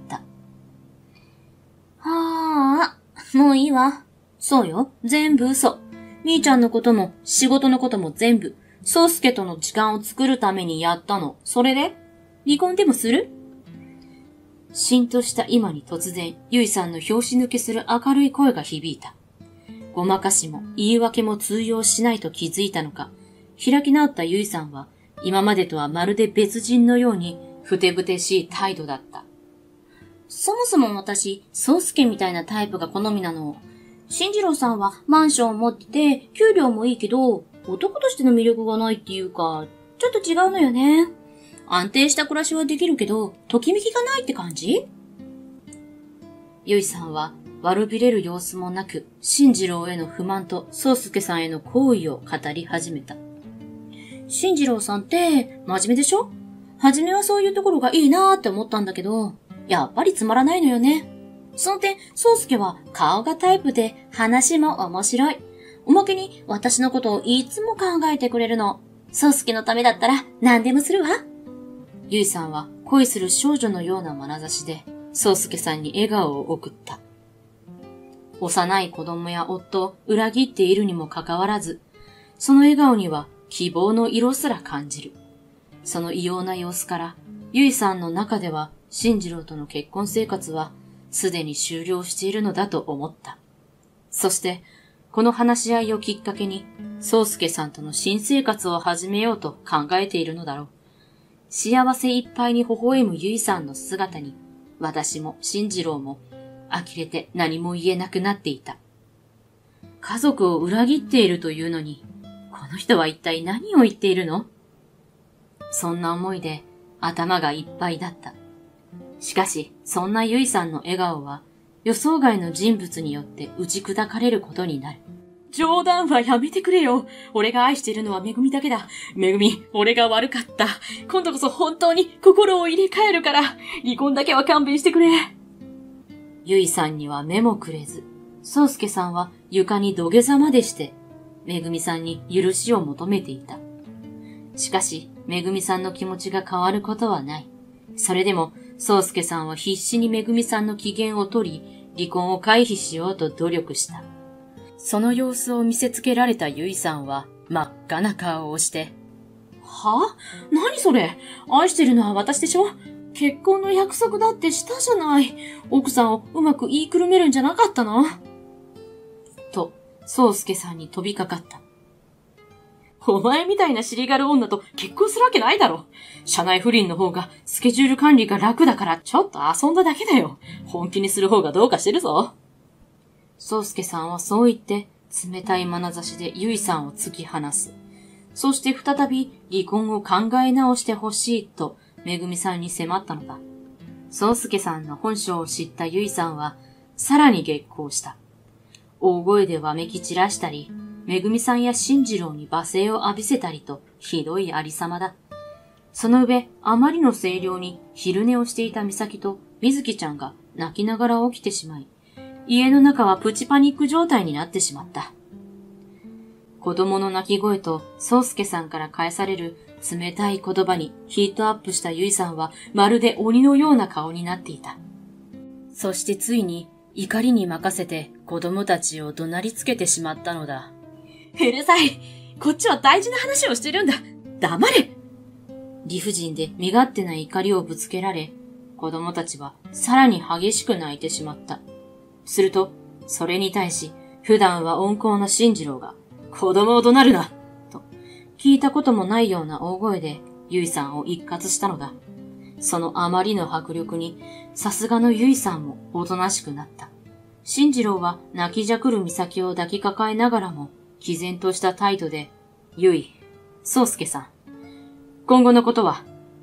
はあ、もういいわ。そうよ、全部嘘。みーちゃんのことも仕事のことも全部、宗介との時間を作るためにやったの。それで離婚でもする？ しんとした今に突然、ゆいさんの拍子抜けする明るい声が響いた。ごまかしも言い訳も通用しないと気づいたのか、開き直ったゆいさんは、今までとはまるで別人のように、ふてぶてしい態度だった。 そもそも私、宗介みたいなタイプが好みなの。進次郎さんはマンションを持ってて、給料もいいけど、男としての魅力がないっていうか、ちょっと違うのよね。安定した暮らしはできるけど、ときめきがないって感じ？ ゆいさんは悪びれる様子もなく、進次郎への不満と宗介さんへの好意を語り始めた。 進次郎さんって真面目でしょ？初めはそういうところがいいなーって思ったんだけど、やっぱりつまらないのよね。その点、宗介は顔がタイプで話も面白い。おまけに私のことをいつも考えてくれるの。宗介のためだったら何でもするわ。 ゆいさんは恋する少女のような眼差しで、宗介さんに笑顔を送った。幼い子供や夫を裏切っているにもかかわらず、その笑顔には希望の色すら感じる。その異様な様子から、ゆいさんの中では、進次郎との結婚生活は、すでに終了しているのだと思った。そして、この話し合いをきっかけに、宗介さんとの新生活を始めようと考えているのだろう。幸せいっぱいに微笑むゆいさんの姿に、私も進次郎も、呆れて何も言えなくなっていた。家族を裏切っているというのに、この人は一体何を言っているの？そんな思いで頭がいっぱいだった。しかし、そんなゆいさんの笑顔は予想外の人物によって打ち砕かれることになる。冗談はやめてくれよ。俺が愛しているのはめぐみだけだ。めぐみ、俺が悪かった。今度こそ本当に心を入れ替えるから、離婚だけは勘弁してくれ。ゆいさんには目もくれず、宗介さんは床に土下座までして、めぐみさんに許しを求めていた。しかし、めぐみさんの気持ちが変わることはない。それでも、宗介さんは必死にめぐみさんの機嫌を取り、離婚を回避しようと努力した。その様子を見せつけられたゆいさんは、真っ赤な顔をして、 は？何それ？愛してるのは私でしょ？結婚の約束だってしたじゃない。奥さんをうまく言いくるめるんじゃなかったの？ と、宗介さんに飛びかかった。 お前みたいな尻軽女と結婚するわけないだろ。社内不倫の方がスケジュール管理が楽だからちょっと遊んだだけだよ。本気にする方がどうかしてるぞ。 宗介さんはそう言って冷たい眼差しでゆいさんを突き放す。そして再び離婚を考え直してほしいとめぐみさんに迫ったのだ。宗介さんの本性を知ったゆいさんはさらに激高した。大声でわめき散らしたり、めぐみさんや進次郎に罵声を浴びせたりとひどいありさまだ。その上、あまりの声量に昼寝をしていた美咲とみずきちゃんが泣きながら起きてしまい、家の中はプチパニック状態になってしまった。子供の泣き声と宗介さんから返される冷たい言葉にヒートアップしたゆいさんはまるで鬼のような顔になっていた。そしてついに怒りに任せて子供たちを怒鳴りつけてしまったのだ。 うるさい。こっちは大事な話をしてるんだ。黙れ。 理不尽で身勝手な怒りをぶつけられ、子供たちはさらに激しく泣いてしまった。すると、それに対し、普段は温厚な進次郎が、子供を怒鳴るなと、聞いたこともないような大声で、ゆいさんを一喝したのだ。そのあまりの迫力に、さすがのゆいさんもおとなしくなった。進次郎は泣きじゃくる美咲を抱きかかえながらも、毅然とした態度で、ゆい、宗介さん、今後のことは、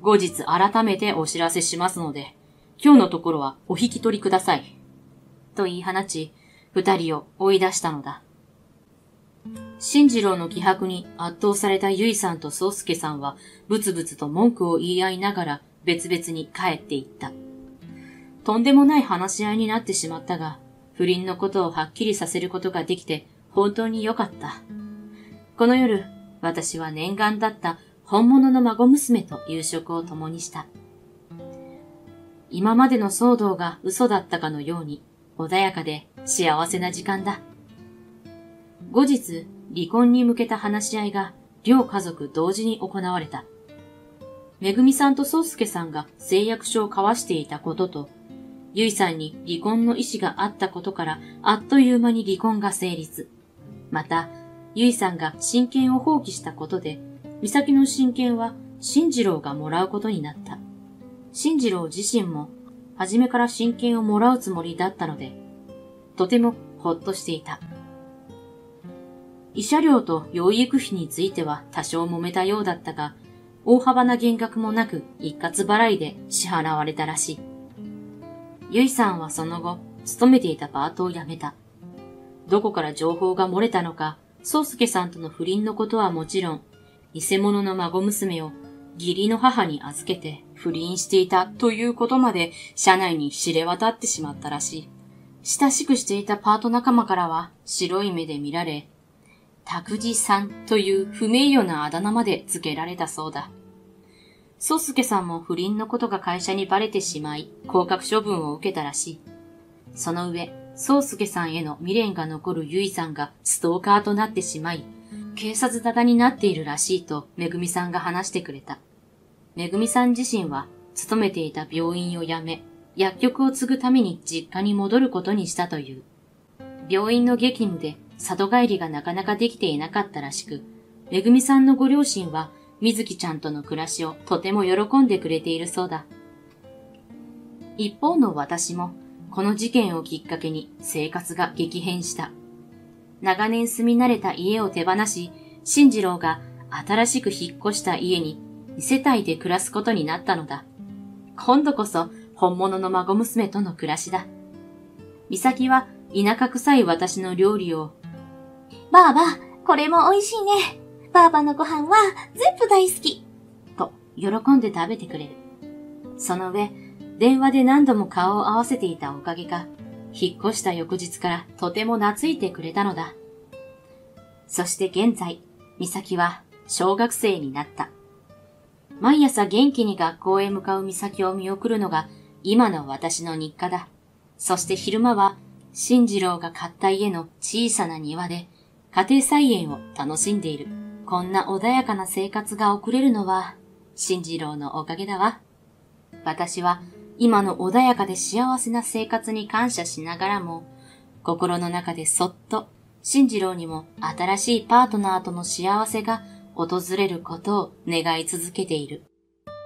後日改めてお知らせしますので、今日のところはお引き取りください。と言い放ち、二人を追い出したのだ。進次郎の気迫に圧倒されたゆいさんと宗介さんは、ブツブツと文句を言い合いながら別々に帰っていった。とんでもない話し合いになってしまったが、不倫のことをはっきりさせることができて本当に良かった。この夜、私は念願だった本物の孫娘と夕食を共にした。今までの騒動が嘘だったかのように穏やかで幸せな時間だ。後日、離婚に向けた話し合いが両家族同時に行われた。めぐみさんと宗介さんが誓約書を交わしていたことと、ゆいさんに離婚の意思があったことからあっという間に離婚が成立。また、ゆいさんが親権を放棄したことで、美咲の親権は進次郎がもらうことになった。進次郎自身も初めから親権をもらうつもりだったので、とてもほっとしていた。慰謝料と養育費については多少揉めたようだったが、大幅な減額もなく一括払いで支払われたらしい。ゆいさんはその後、勤めていたパートを辞めた。どこから情報が漏れたのか、宗介さんとの不倫のことはもちろん、偽物の孫娘を義理の母に預けて不倫していたということまで社内に知れ渡ってしまったらしい。親しくしていたパート仲間からは白い目で見られ、拓司さんという不名誉なあだ名まで付けられたそうだ。宗介さんも不倫のことが会社にバレてしまい、降格処分を受けたらしい。その上、宗介さんへの未練が残るゆいさんがストーカーとなってしまい、警察沙汰になっているらしいとめぐみさんが話してくれた。めぐみさん自身は勤めていた病院を辞め、薬局を継ぐために実家に戻ることにしたという。病院の激務で里帰りがなかなかできていなかったらしく、めぐみさんのご両親はみずきちゃんとの暮らしをとても喜んでくれているそうだ。一方の私も、この事件をきっかけに生活が激変した。長年住み慣れた家を手放し、進次郎が新しく引っ越した家に2世帯で暮らすことになったのだ。今度こそ本物の孫娘との暮らしだ。美咲は田舎臭い私の料理を、 ばあば、これも美味しいね。ばあばのご飯は全部大好き。 と喜んで食べてくれる。その上、電話で何度も顔を合わせていたおかげか、引っ越した翌日からとても懐いてくれたのだ。そして現在、美咲は小学生になった。毎朝元気に学校へ向かう美咲を見送るのが今の私の日課だ。そして昼間は、進次郎が買った家の小さな庭で家庭菜園を楽しんでいる。こんな穏やかな生活が送れるのは、進次郎のおかげだわ。私は今の穏やかで幸せな生活に感謝しながらも、心の中でそっと進次郎にも新しいパートナーとの幸せが訪れることを願い続けている。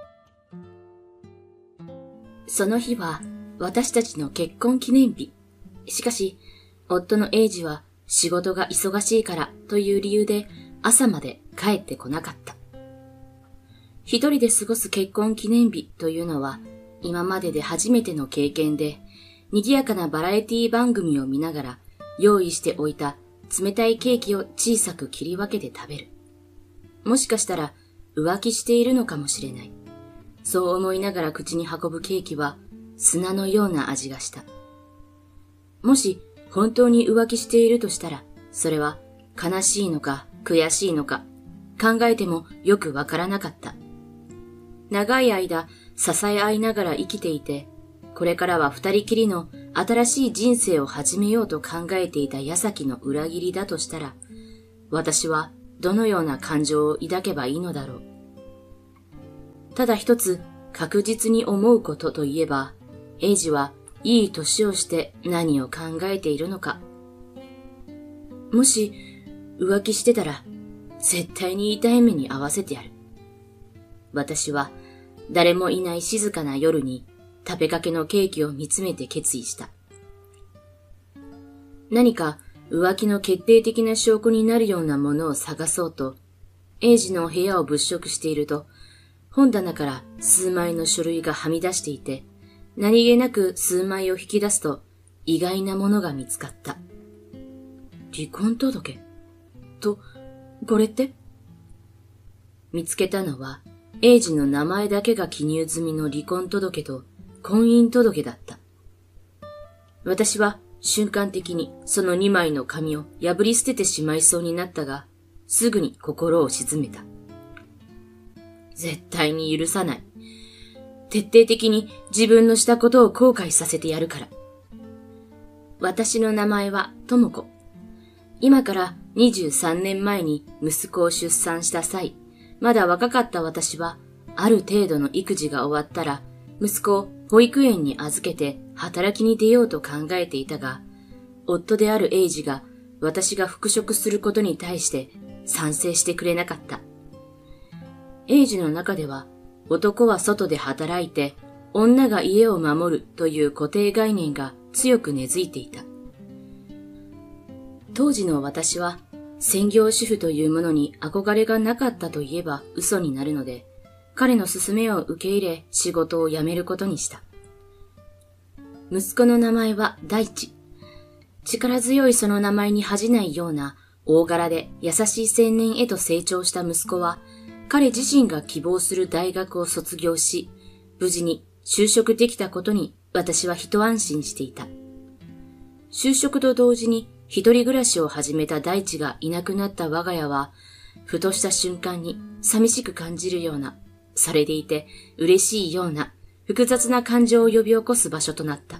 その日は私たちの結婚記念日。しかし、夫の英二は仕事が忙しいからという理由で朝まで帰ってこなかった。一人で過ごす結婚記念日というのは今までで初めての経験で、賑やかなバラエティ番組を見ながら用意しておいた冷たいケーキを小さく切り分けて食べる。もしかしたら浮気しているのかもしれない。そう思いながら口に運ぶケーキは砂のような味がした。もし本当に浮気しているとしたら、それは悲しいのか悔しいのか考えてもよくわからなかった。長い間支え合いながら生きていて、これからは二人きりの新しい人生を始めようと考えていた矢先の裏切りだとしたら、私はどのような感情を抱けばいいのだろう。ただ一つ確実に思うことといえば、英二はいい年をして何を考えているのか。もし浮気してたら絶対に痛い目に遭わせてやる。私は誰もいない静かな夜に食べかけのケーキを見つめて決意した。何か浮気の決定的な証拠になるようなものを探そうと、英二の部屋を物色していると、 本棚から数枚の書類がはみ出していて、何気なく数枚を引き出すと意外なものが見つかった。離婚届と、これって見つけたのは、英二の名前だけが記入済みの離婚届と婚姻届だった。私は瞬間的にその2枚の紙を破り捨ててしまいそうになったが、すぐに心を鎮めた。絶対に許さない。徹底的に自分のしたことを後悔させてやるから。私の名前は智子。今から23年前に息子を出産した際、まだ若かった私は、ある程度の育児が終わったら、息子を保育園に預けて働きに出ようと考えていたが、夫である英二が私が復職することに対して賛成してくれなかった。英二の中では、男は外で働いて、女が家を守るという固定概念が強く根付いていた。当時の私は、専業主婦というものに憧れがなかったと言えば嘘になるので、彼の勧めを受け入れ仕事を辞めることにした。息子の名前は大地。力強いその名前に恥じないような大柄で優しい青年へと成長した息子は、彼自身が希望する大学を卒業し、無事に就職できたことに私は一安心していた。就職と同時に一人暮らしを始めた大地がいなくなった我が家は、ふとした瞬間に寂しく感じるような、それでいて嬉しいような複雑な感情を呼び起こす場所となった。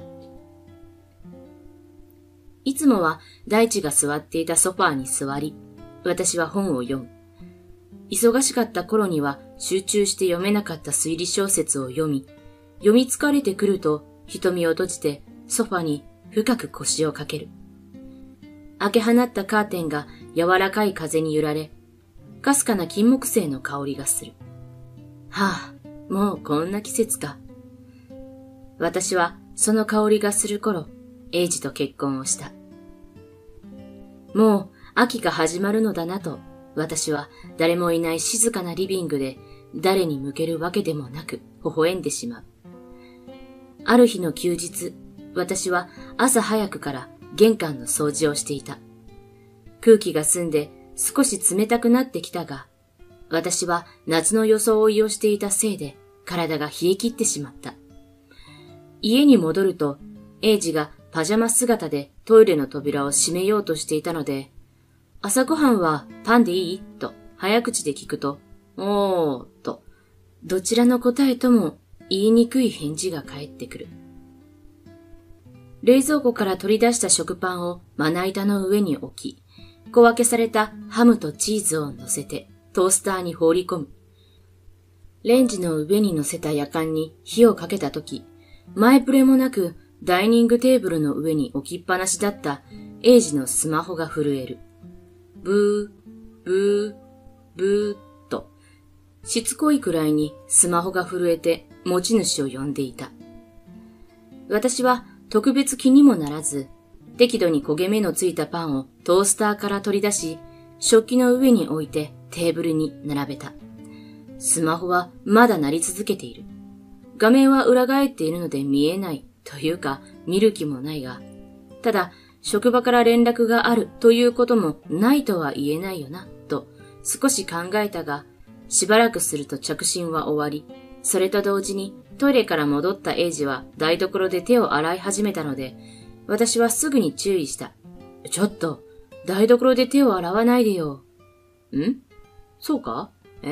いつもは大地が座っていたソファーに座り、私は本を読む。忙しかった頃には集中して読めなかった推理小説を読み、読み疲れてくると瞳を閉じてソファに深く腰をかける。開け放ったカーテンが柔らかい風に揺られ、かすかな金木犀の香りがする。はあ、もうこんな季節か。私はその香りがする頃、英二と結婚をした。もう秋が始まるのだなと、私は誰もいない静かなリビングで誰に向けるわけでもなく微笑んでしまう。ある日の休日、私は朝早くから玄関の掃除をしていた。空気が澄んで少し冷たくなってきたが、私は夏の装いをしていたせいで体が冷え切ってしまった。家に戻ると、英二がパジャマ姿でトイレの扉を閉めようとしていたので、朝ごはんはパンでいいと早口で聞くと、おーと、どちらの答えとも言いにくい返事が返ってくる。冷蔵庫から取り出した食パンをまな板の上に置き、小分けされたハムとチーズを乗せてトースターに放り込む。レンジの上に乗せたやかんに火をかけたとき、前触れもなくダイニングテーブルの上に置きっぱなしだった英二のスマホが震える。ブー、ブー、ブーと、しつこいくらいにスマホが震えて持ち主を呼んでいた。私は特別気にもならず、適度に焦げ目のついたパンをトースターから取り出し、食器の上に置いてテーブルに並べた。スマホはまだ鳴り続けている。画面は裏返っているので見えないというか見る気もないが、ただ職場から連絡があるということもないとは言えないよな、と少し考えたが、しばらくすると着信は終わり、それと同時にトイレから戻った英二は台所で手を洗い始めたので、私はすぐに注意した。ちょっと、台所で手を洗わないでよ。ん？そうか？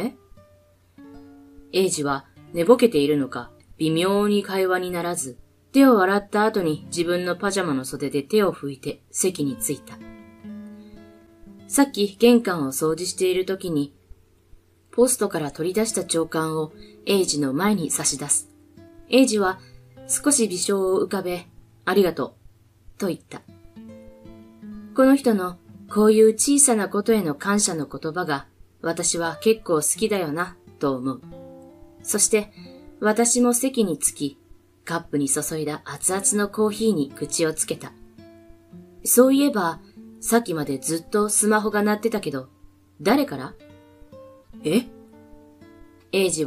英二は寝ぼけているのか、微妙に会話にならず、手を洗った後に自分のパジャマの袖で手を拭いて席に着いた。さっき玄関を掃除している時に、ポストから取り出した朝刊を英二の前に差し出す。英二は少し微笑を浮かべ、ありがとう、と言った。この人のこういう小さなことへの感謝の言葉が私は結構好きだよな、と思う。そして私も席に着き、カップに注いだ熱々のコーヒーに口をつけた。そういえば、さっきまでずっとスマホが鳴ってたけど、誰から？英二は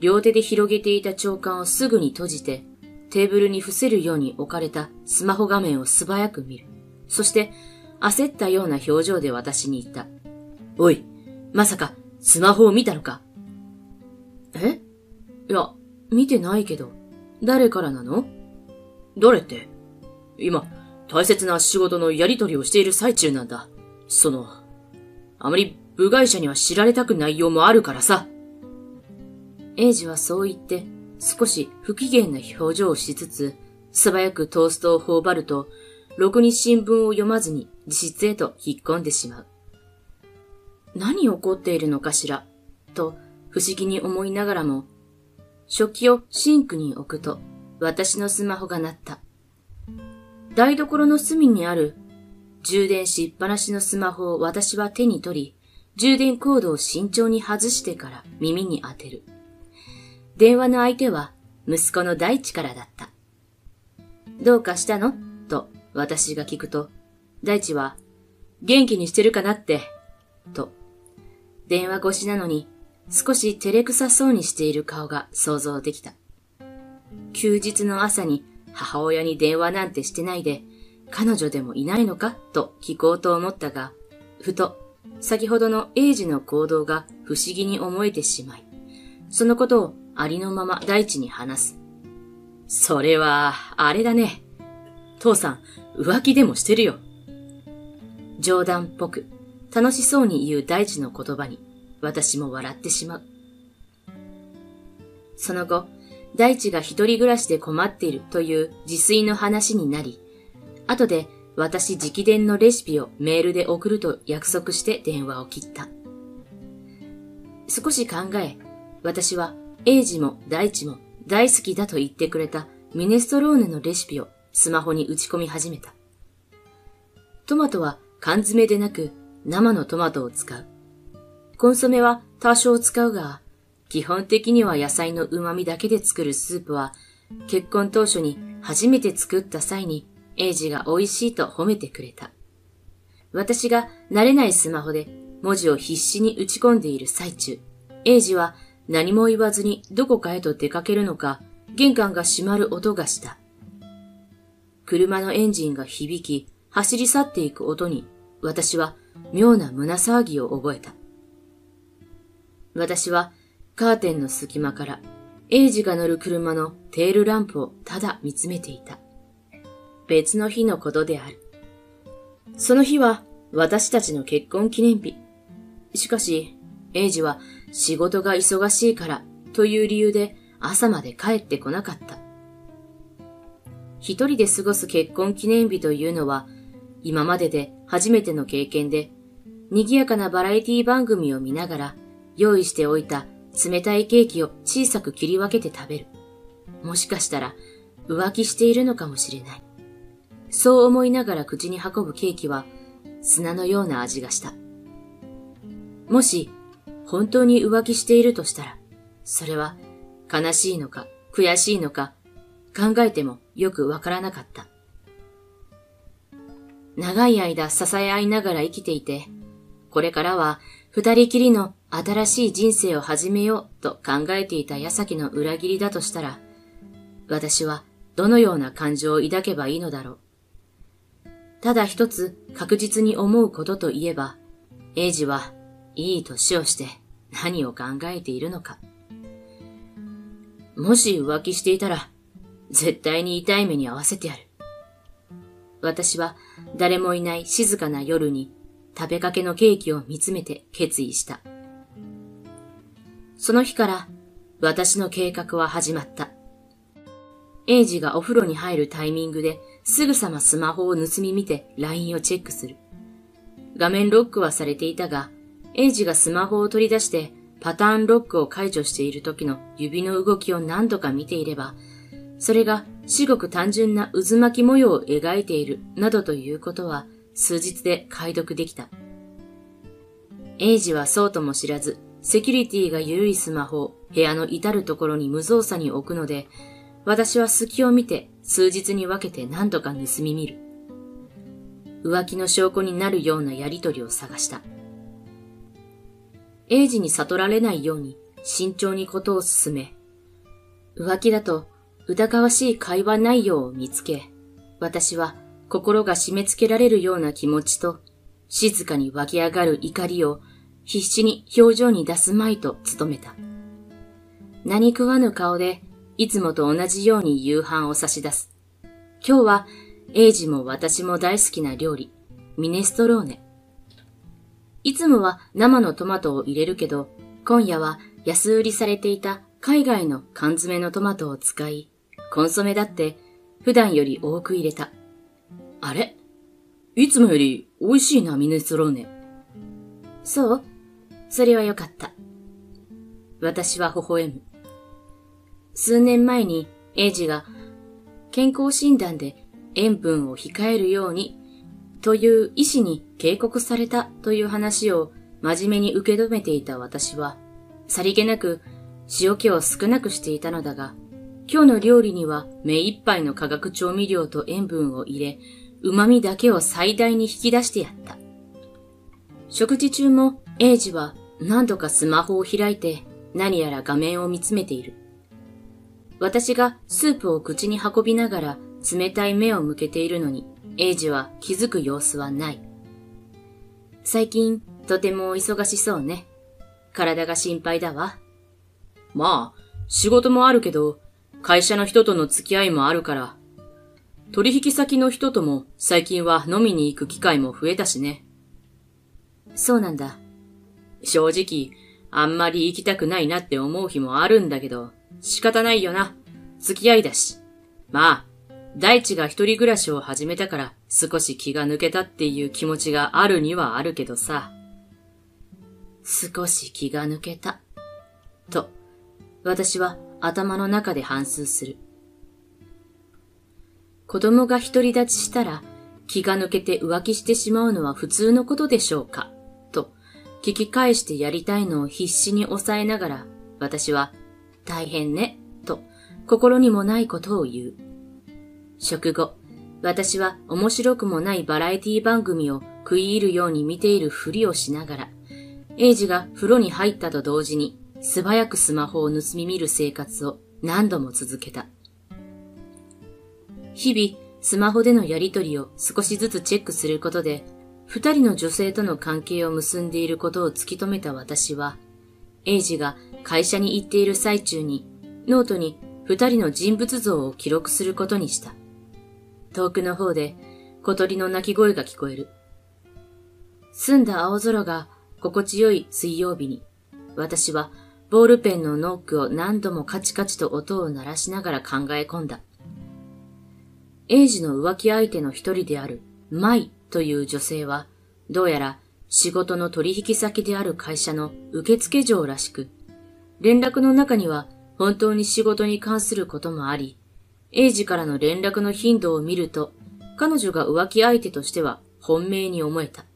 両手で広げていた長官をすぐに閉じて、テーブルに伏せるように置かれたスマホ画面を素早く見る。そして、焦ったような表情で私に言った。おい、まさか、スマホを見たのか？え？いや、見てないけど。誰からなの？誰って？今、大切な仕事のやり取りをしている最中なんだ。あまり部外者には知られたくない用もあるからさ。英二はそう言って、少し不機嫌な表情をしつつ、素早くトーストを頬張ると、ろくに新聞を読まずに自室へと引っ込んでしまう。何起こっているのかしら、と不思議に思いながらも、食器をシンクに置くと、私のスマホが鳴った。台所の隅にある充電しっぱなしのスマホを私は手に取り、充電コードを慎重に外してから耳に当てる。電話の相手は息子の大地からだった。どうかしたの？と私が聞くと、大地は元気にしてるかなって、と電話越しなのに少し照れくさそうにしている顔が想像できた。休日の朝に母親に電話なんてしてないで、彼女でもいないのかと聞こうと思ったが、ふと先ほどの英二の行動が不思議に思えてしまい、そのことをありのまま大地に話す。それは、あれだね。父さん、浮気でもしてるよ。冗談っぽく、楽しそうに言う大地の言葉に、私も笑ってしまう。その後、大地が一人暮らしで困っているという自炊の話になり、後で私直伝のレシピをメールで送ると約束して電話を切った。少し考え、私は英二も大地も大好きだと言ってくれたミネストローネのレシピをスマホに打ち込み始めた。トマトは缶詰でなく生のトマトを使う。コンソメは多少使うが、基本的には野菜の旨味だけで作るスープは、結婚当初に初めて作った際に、英二が美味しいと褒めてくれた。私が慣れないスマホで文字を必死に打ち込んでいる最中、英二は何も言わずにどこかへと出かけるのか、玄関が閉まる音がした。車のエンジンが響き、走り去っていく音に、私は妙な胸騒ぎを覚えた。私はカーテンの隙間から、英二が乗る車のテールランプをただ見つめていた。別の日のことである。その日は私たちの結婚記念日。しかし、英二は仕事が忙しいからという理由で朝まで帰ってこなかった。一人で過ごす結婚記念日というのは、今までで初めての経験で、賑やかなバラエティ番組を見ながら、用意しておいた冷たいケーキを小さく切り分けて食べる。もしかしたら浮気しているのかもしれない。そう思いながら口に運ぶケーキは砂のような味がした。もし本当に浮気しているとしたら、それは悲しいのか悔しいのか考えてもよくわからなかった。長い間支え合いながら生きていて、これからは二人きりの新しい人生を始めようと考えていた矢先の裏切りだとしたら、私はどのような感情を抱けばいいのだろう。ただ一つ確実に思うことといえば、英二はいい年をして何を考えているのか。もし浮気していたら、絶対に痛い目に遭わせてやる。私は誰もいない静かな夜に食べかけのケーキを見つめて決意した。その日から私の計画は始まった。英二がお風呂に入るタイミングですぐさまスマホを盗み見て LINE をチェックする。画面ロックはされていたが、英二がスマホを取り出してパターンロックを解除している時の指の動きを何度か見ていれば、それが至極単純な渦巻き模様を描いているなどということは数日で解読できた。英二はそうとも知らず、セキュリティが緩いスマホを部屋の至るところに無造作に置くので、私は隙を見て数日に分けて何度か盗み見る。浮気の証拠になるようなやりとりを探した。英二に悟られないように慎重にことを進め、浮気だと疑わしい会話内容を見つけ、私は心が締め付けられるような気持ちと、静かに湧き上がる怒りを必死に表情に出すまいと努めた。何食わぬ顔で、いつもと同じように夕飯を差し出す。今日は、エイジも私も大好きな料理、ミネストローネ。いつもは生のトマトを入れるけど、今夜は安売りされていた海外の缶詰のトマトを使い、コンソメだって普段より多く入れた。あれ？いつもより美味しいな、ミネストローネ。そう？それはよかった。私は微笑む。数年前にエイジが健康診断で塩分を控えるようにという医師に警告されたという話を真面目に受け止めていた私は、さりげなく塩気を少なくしていたのだが、今日の料理には目いっぱいの化学調味料と塩分を入れ、旨味だけを最大に引き出してやった。食事中もエイジは何度かスマホを開いて何やら画面を見つめている。私がスープを口に運びながら冷たい目を向けているのに、エイジは気づく様子はない。最近とても忙しそうね。体が心配だわ。まあ、仕事もあるけど、会社の人との付き合いもあるから、取引先の人とも最近は飲みに行く機会も増えたしね。そうなんだ。正直、あんまり行きたくないなって思う日もあるんだけど、仕方ないよな。付き合いだし。まあ、大地が一人暮らしを始めたから少し気が抜けたっていう気持ちがあるにはあるけどさ。少し気が抜けた。と、私は頭の中で反芻する。子供が独り立ちしたら気が抜けて浮気してしまうのは普通のことでしょうかと聞き返してやりたいのを必死に抑えながら、私は大変ねと心にもないことを言う。食後、私は面白くもないバラエティ番組を食い入るように見ているふりをしながら、エイジが風呂に入ったと同時に素早くスマホを盗み見る生活を何度も続けた。日々、スマホでのやりとりを少しずつチェックすることで、二人の女性との関係を結んでいることを突き止めた私は、エイジが会社に行っている最中に、ノートに二人の人物像を記録することにした。遠くの方で小鳥の鳴き声が聞こえる。澄んだ青空が心地よい水曜日に、私はボールペンのノックを何度もカチカチと音を鳴らしながら考え込んだ。エイジの浮気相手の一人であるマイという女性は、どうやら仕事の取引先である会社の受付嬢らしく、連絡の中には本当に仕事に関することもあり、エイジからの連絡の頻度を見ると、彼女が浮気相手としては本命に思えた。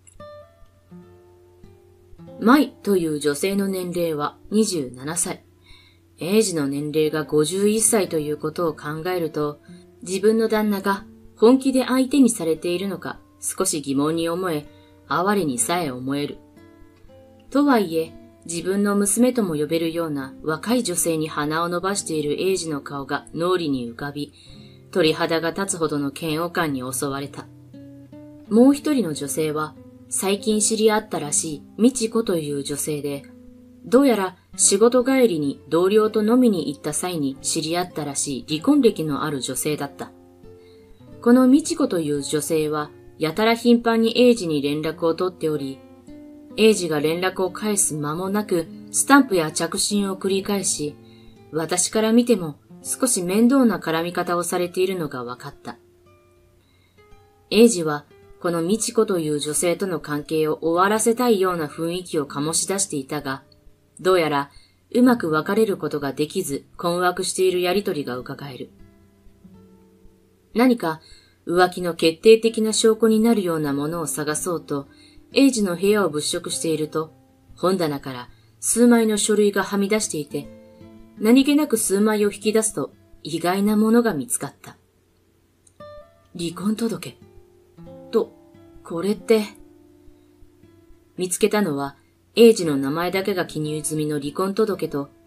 マイという女性の年齢は27歳。エイジの年齢が51歳ということを考えると、自分の旦那が本気で相手にされているのか少し疑問に思え、哀れにさえ思える。とはいえ、自分の娘とも呼べるような若い女性に鼻を伸ばしているエイジの顔が脳裏に浮かび、鳥肌が立つほどの嫌悪感に襲われた。もう一人の女性は、最近知り合ったらしいミチコという女性で、どうやら仕事帰りに同僚と飲みに行った際に知り合ったらしい離婚歴のある女性だった。このミチコという女性は、やたら頻繁にエイジに連絡を取っており、エイジが連絡を返す間もなくスタンプや着信を繰り返し、私から見ても少し面倒な絡み方をされているのが分かった。エイジはこのミチコという女性との関係を終わらせたいような雰囲気を醸し出していたが、どうやらうまく別れることができず困惑しているやりとりが伺える。何か浮気の決定的な証拠になるようなものを探そうと、エイジの部屋を物色していると、本棚から数枚の書類がはみ出していて、何気なく数枚を引き出すと意外なものが見つかった。離婚届。と、これって。見つけたのは、エイジの名前だけが記入済みの離婚届と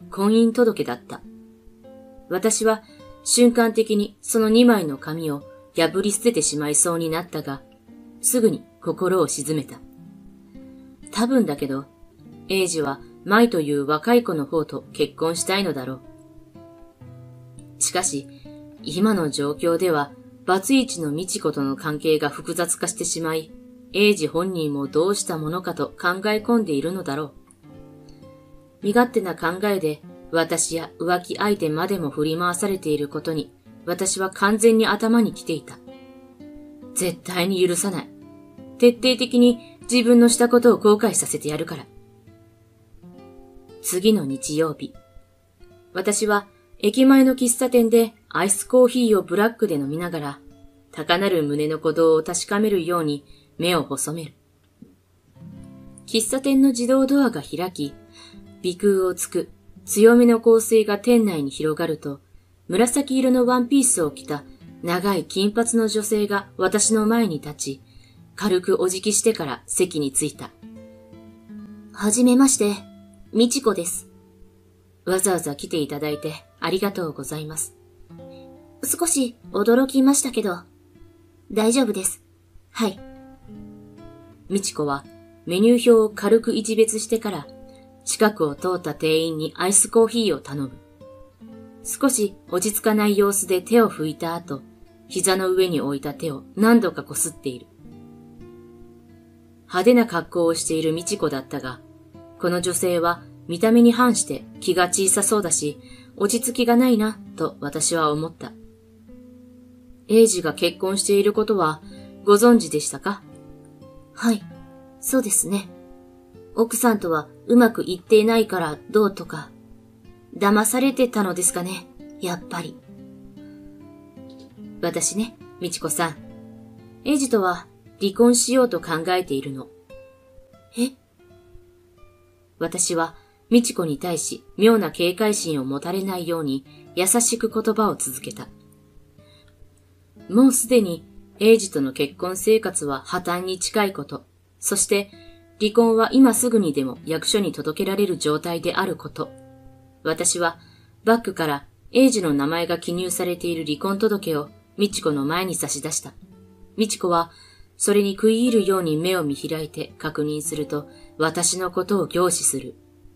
婚姻届だった。私は瞬間的にその2枚の紙を破り捨ててしまいそうになったが、すぐに心を静めた。多分だけど、英二は舞という若い子の方と結婚したいのだろう。しかし、今の状況では、バツイチの美智子との関係が複雑化してしまい、英二本人もどうしたものかと考え込んでいるのだろう。身勝手な考えで、私や浮気相手までも振り回されていることに、私は完全に頭に来ていた。絶対に許さない。徹底的に自分のしたことを後悔させてやるから。次の日曜日、私は駅前の喫茶店でアイスコーヒーをブラックで飲みながら、高鳴る胸の鼓動を確かめるように目を細める。喫茶店の自動ドアが開き、鼻腔をつく強めの香水が店内に広がると、紫色のワンピースを着た長い金髪の女性が私の前に立ち、軽くお辞儀してから席に着いた。 はじめまして、美智子です。 わざわざ来ていただいてありがとうございます。 少し驚きましたけど、大丈夫です。はい。 美智子はメニュー表を軽く一別してから、近くを通った店員にアイスコーヒーを頼む。少し落ち着かない様子で手を拭いた後、膝の上に置いた手を何度かこすっている。派手な格好をしている美智子だったが、この女性は見た目に反して気が小さそうだし、落ち着きがないな、と私は思った。英二が結婚していることはご存知でしたか？ はい、そうですね。奥さんとはうまくいっていないからどうとか、騙されてたのですかね、やっぱり。 私ね、美智子さん。英二とは離婚しようと考えているの。 え？ 私は美智子に対し妙な警戒心を持たれないように優しく言葉を続けた。もうすでに英二との結婚生活は破綻に近いこと、そして離婚は今すぐにでも役所に届けられる状態であること。私はバッグから英二の名前が記入されている離婚届を美智子の前に差し出した。美智子はそれに食い入るように目を見開いて確認すると、私のことを凝視する。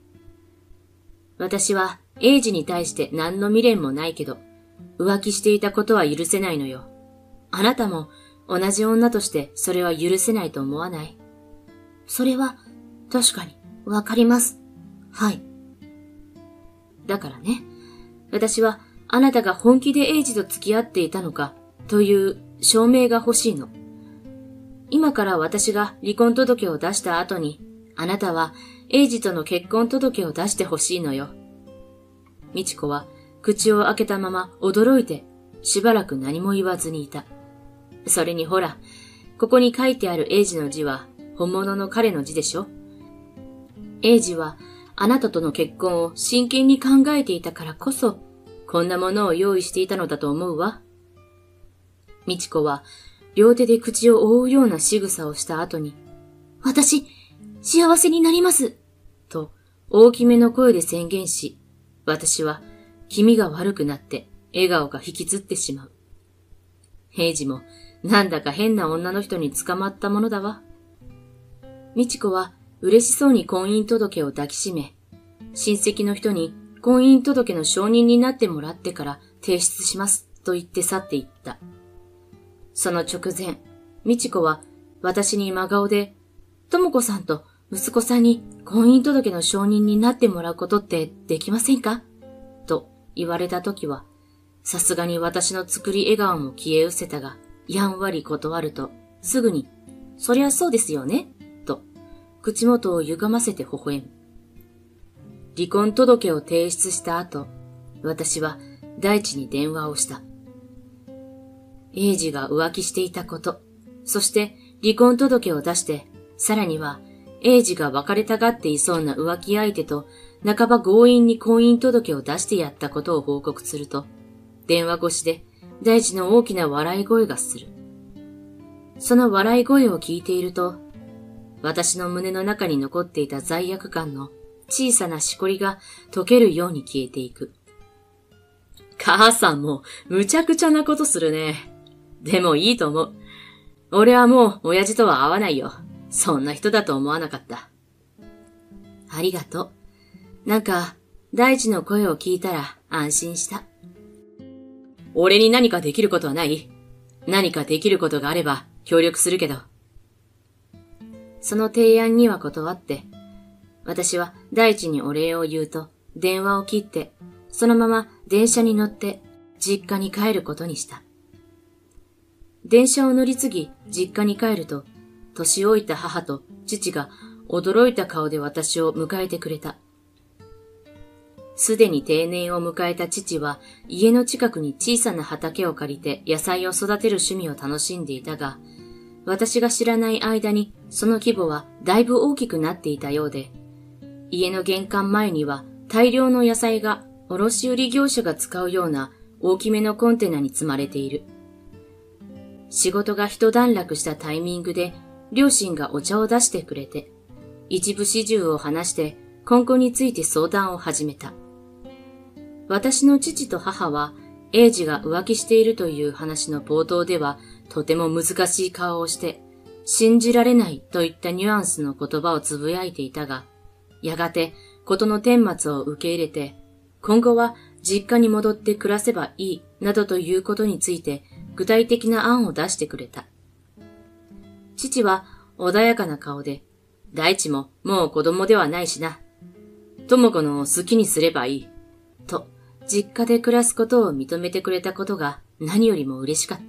私は英二に対して何の未練もないけど、浮気していたことは許せないのよ。あなたも同じ女としてそれは許せないと思わない？ それは確かにわかります。はい。 だからね、私はあなたが本気で英二と付き合っていたのかという証明が欲しいの。今から私が離婚届を出した後に、あなたは英二との結婚届を出してほしいのよ。美智子は口を開けたまま驚いてしばらく何も言わずにいた。それにほら、ここに書いてある英二の字は本物の彼の字でしょ。英二はあなたとの結婚を真剣に考えていたからこそ、こんなものを用意していたのだと思うわ。美智子は両手で口を覆うような仕草をした後に、 私、幸せになります。 と大きめの声で宣言し、私は気味が悪くなって笑顔が引きつってしまう。英二もなんだか変な女の人に捕まったものだわ。美智子は嬉しそうに婚姻届を抱きしめ、親戚の人に婚姻届の証人になってもらってから提出しますと言って去っていった。その直前、美智子は私に真顔で、智子さんと息子さんに婚姻届の証人になってもらうことってできませんか？と言われたときは、さすがに私の作り笑顔も消え失せたが、やんわり断ると、すぐに、そりゃそうですよね、と、口元を歪ませて微笑む。離婚届を提出した後、私は大地に電話をした。英二が浮気していたこと、そして離婚届を出して、さらには英二が別れたがっていそうな浮気相手と半ば強引に婚姻届を出してやったことを報告すると、電話越しで大地の大きな笑い声がする。その笑い声を聞いていると、私の胸の中に残っていた罪悪感の小さなしこりが溶けるように消えていく。母さんもむちゃくちゃなことするね。でもいいと思う。俺はもう親父とは会わないよ。そんな人だと思わなかった。ありがとう。なんか、大地の声を聞いたら安心した。俺に何かできることはない？何かできることがあれば協力するけど。その提案には断って、私は大地にお礼を言うと電話を切って、そのまま電車に乗って実家に帰ることにした。電車を乗り継ぎ実家に帰ると、年老いた母と父が驚いた顔で私を迎えてくれた。すでに定年を迎えた父は家の近くに小さな畑を借りて野菜を育てる趣味を楽しんでいたが、私が知らない間にその規模はだいぶ大きくなっていたようで、家の玄関前には大量の野菜が卸売業者が使うような大きめのコンテナに積まれている。仕事が一段落したタイミングで両親がお茶を出してくれて、一部始終を話して今後について相談を始めた。私の父と母は英二が浮気しているという話の冒頭ではとても難しい顔をして、信じられないといったニュアンスの言葉をつぶやいていたが、やがて事の顛末を受け入れて、今後は実家に戻って暮らせばいいなどということについて具体的な案を出してくれた。父は穏やかな顔で、大地ももう子供ではないしな。智子の好きにすればいい。と、実家で暮らすことを認めてくれたことが何よりも嬉しかった。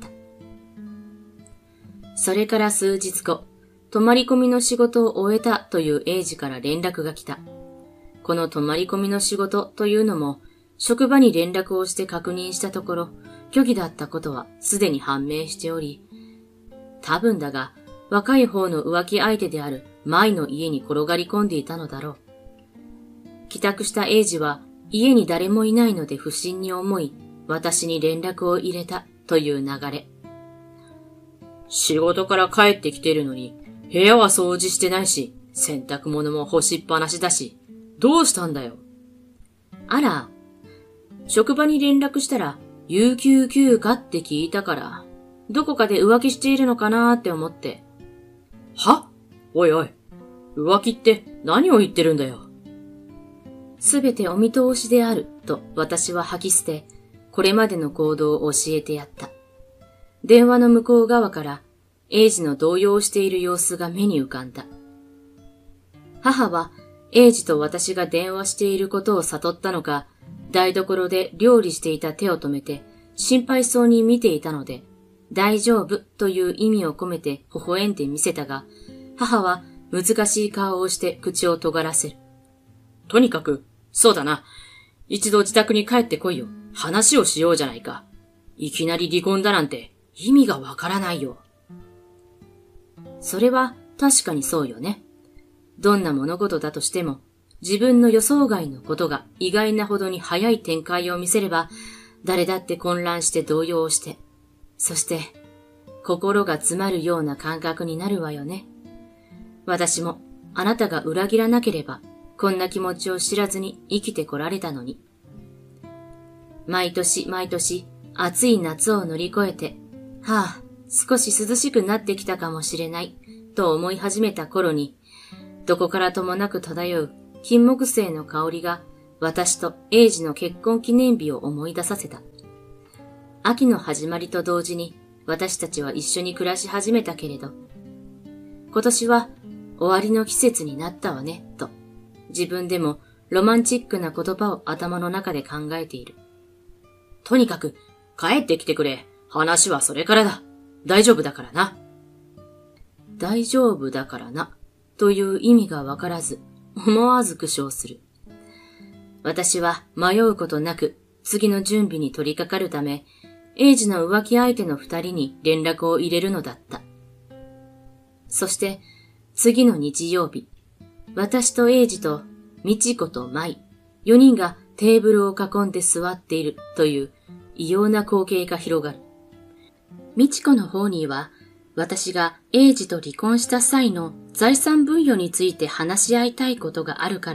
それから数日後、泊まり込みの仕事を終えたという英二から連絡が来た。この泊まり込みの仕事というのも、職場に連絡をして確認したところ、虚偽だったことはすでに判明しており、多分だが、若い方の浮気相手である舞の家に転がり込んでいたのだろう。帰宅した英二は家に誰もいないので不審に思い、私に連絡を入れたという流れ。仕事から帰ってきてるのに、部屋は掃除してないし、洗濯物も干しっぱなしだし、どうしたんだよ。あら、職場に連絡したら、有給休暇って聞いたから、どこかで浮気しているのかなーって思って。は？おいおい、浮気って何を言ってるんだよ。すべてお見通しであると私は吐き捨て、これまでの行動を教えてやった。電話の向こう側から英二の動揺している様子が目に浮かんだ。母は英二と私が電話していることを悟ったのか、台所で料理していた手を止めて心配そうに見ていたので、大丈夫という意味を込めて微笑んでみせたが、母は難しい顔をして口を尖らせる。とにかく、そうだな。一度自宅に帰ってこいよ。話をしようじゃないか。いきなり離婚だなんて意味がわからないよ。それは確かにそうよね。どんな物事だとしても、自分の予想外のことが意外なほどに早い展開を見せれば、誰だって混乱して動揺して、そして心が詰まるような感覚になるわよね。私もあなたが裏切らなければ、こんな気持ちを知らずに生きてこられたのに。毎年毎年暑い夏を乗り越えて、少し涼しくなってきたかもしれないと思い始めた頃に、どこからともなく漂う金木犀の香りが私と英二の結婚記念日を思い出させた。秋の始まりと同時に私たちは一緒に暮らし始めたけれど、今年は終わりの季節になったわね、と自分でもロマンチックな言葉を頭の中で考えている。とにかく帰ってきてくれ。話はそれからだ。大丈夫だからな。大丈夫だからな、という意味がわからず、思わず苦笑する。私は迷うことなく次の準備に取り掛かるため、英二の浮気相手の二人に連絡を入れるのだった。そして次の日曜日、私と英二と美智子と舞、4人がテーブルを囲んで座っているという異様な光景が広がる。美智子の方には、私が英二と離婚した際の財産分与について話し合いたいことがあるから、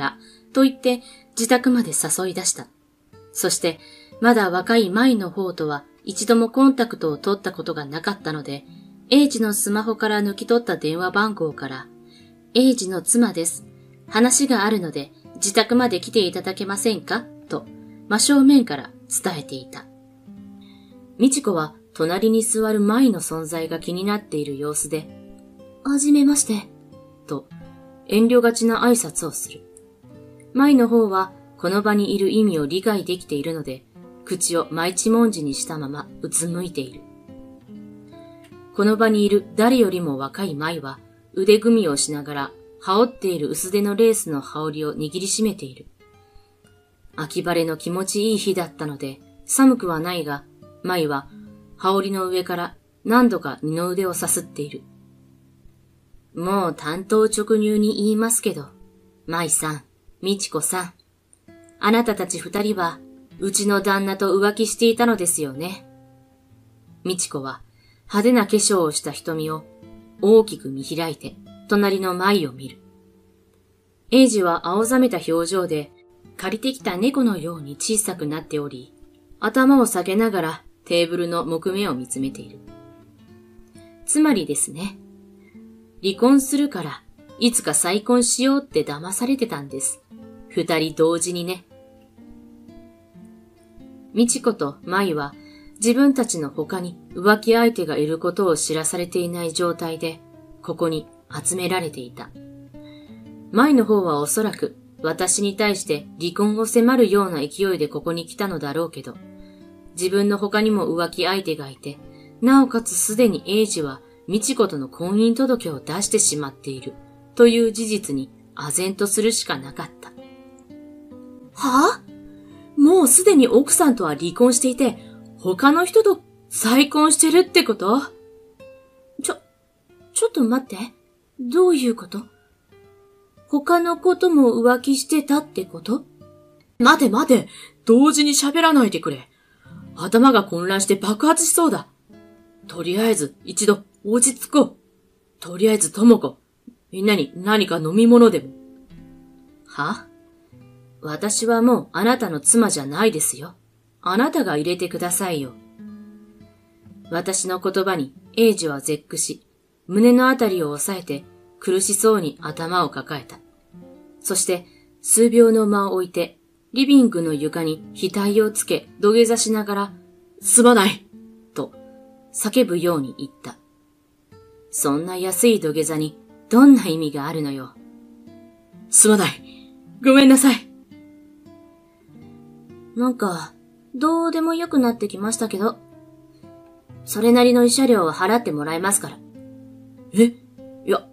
と言って自宅まで誘い出した。そして、まだ若い舞の方とは一度もコンタクトを取ったことがなかったので、英二のスマホから抜き取った電話番号から、英二の妻です。話があるので自宅まで来ていただけませんかと真正面から伝えていた。美智子は隣に座る舞の存在が気になっている様子で、はじめまして、と遠慮がちな挨拶をする。舞の方はこの場にいる意味を理解できているので、口を舞一文字にしたままうつむいている。この場にいる誰よりも若い舞は腕組みをしながら羽織っている薄手のレースの羽織を握りしめている。秋晴れの気持ちいい日だったので寒くはないが、舞は羽織の上から何度か二の腕をさすっている。もう単刀直入に言いますけど、舞さん、美智子さん、あなたたち二人はうちの旦那と浮気していたのですよね。美智子は派手な化粧をした瞳を大きく見開いて隣の舞を見る。英二は青ざめた表情で借りてきた猫のように小さくなっており、頭を下げながらテーブルの木目を見つめている。つまりですね、離婚するからいつか再婚しようって騙されてたんです。二人同時にね。美智子と舞は自分たちの他に浮気相手がいることを知らされていない状態でここに集められていた。舞の方はおそらく私に対して離婚を迫るような勢いでここに来たのだろうけど、自分の他にも浮気相手がいて、なおかつすでに英二は美智子との婚姻届を出してしまっているという事実に唖然とするしかなかった。はぁ？もうすでに奥さんとは離婚していて、他の人と再婚してるってこと？ちょっと待って。どういうこと？他のことも浮気してたってこと？ 待て、同時に喋らないでくれ。頭が混乱して爆発しそうだ。とりあえず一度落ち着こう。とりあえず智子、みんなに何か飲み物でも。 は？私はもうあなたの妻じゃないですよ。あなたが入れてくださいよ。私の言葉に英二は絶句し、胸のあたりを押さえて苦しそうに頭を抱えた。そして数秒の間を置いてリビングの床に額をつけ土下座しながら、 すまないと叫ぶように言った。そんな安い土下座にどんな意味があるのよ。 すまない。ごめんなさい。 なんか、どうでもよくなってきましたけど、それなりの慰謝料は払ってもらえますから。 いや、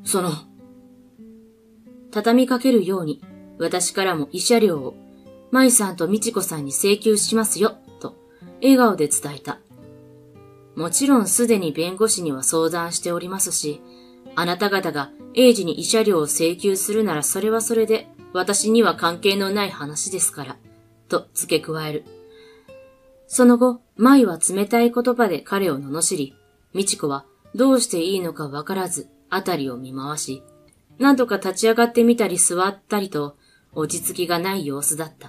畳みかけるように、私からも慰謝料を、舞さんと美智子さんに請求しますよ、と、笑顔で伝えた。もちろんすでに弁護士には相談しておりますし、あなた方が英二に慰謝料を請求するならそれはそれで、私には関係のない話ですから、と付け加える。その後、舞は冷たい言葉で彼を罵り、美智子はどうしていいのかわからず、あたりを見回し、何度か立ち上がってみたり座ったりと、落ち着きがない様子だった。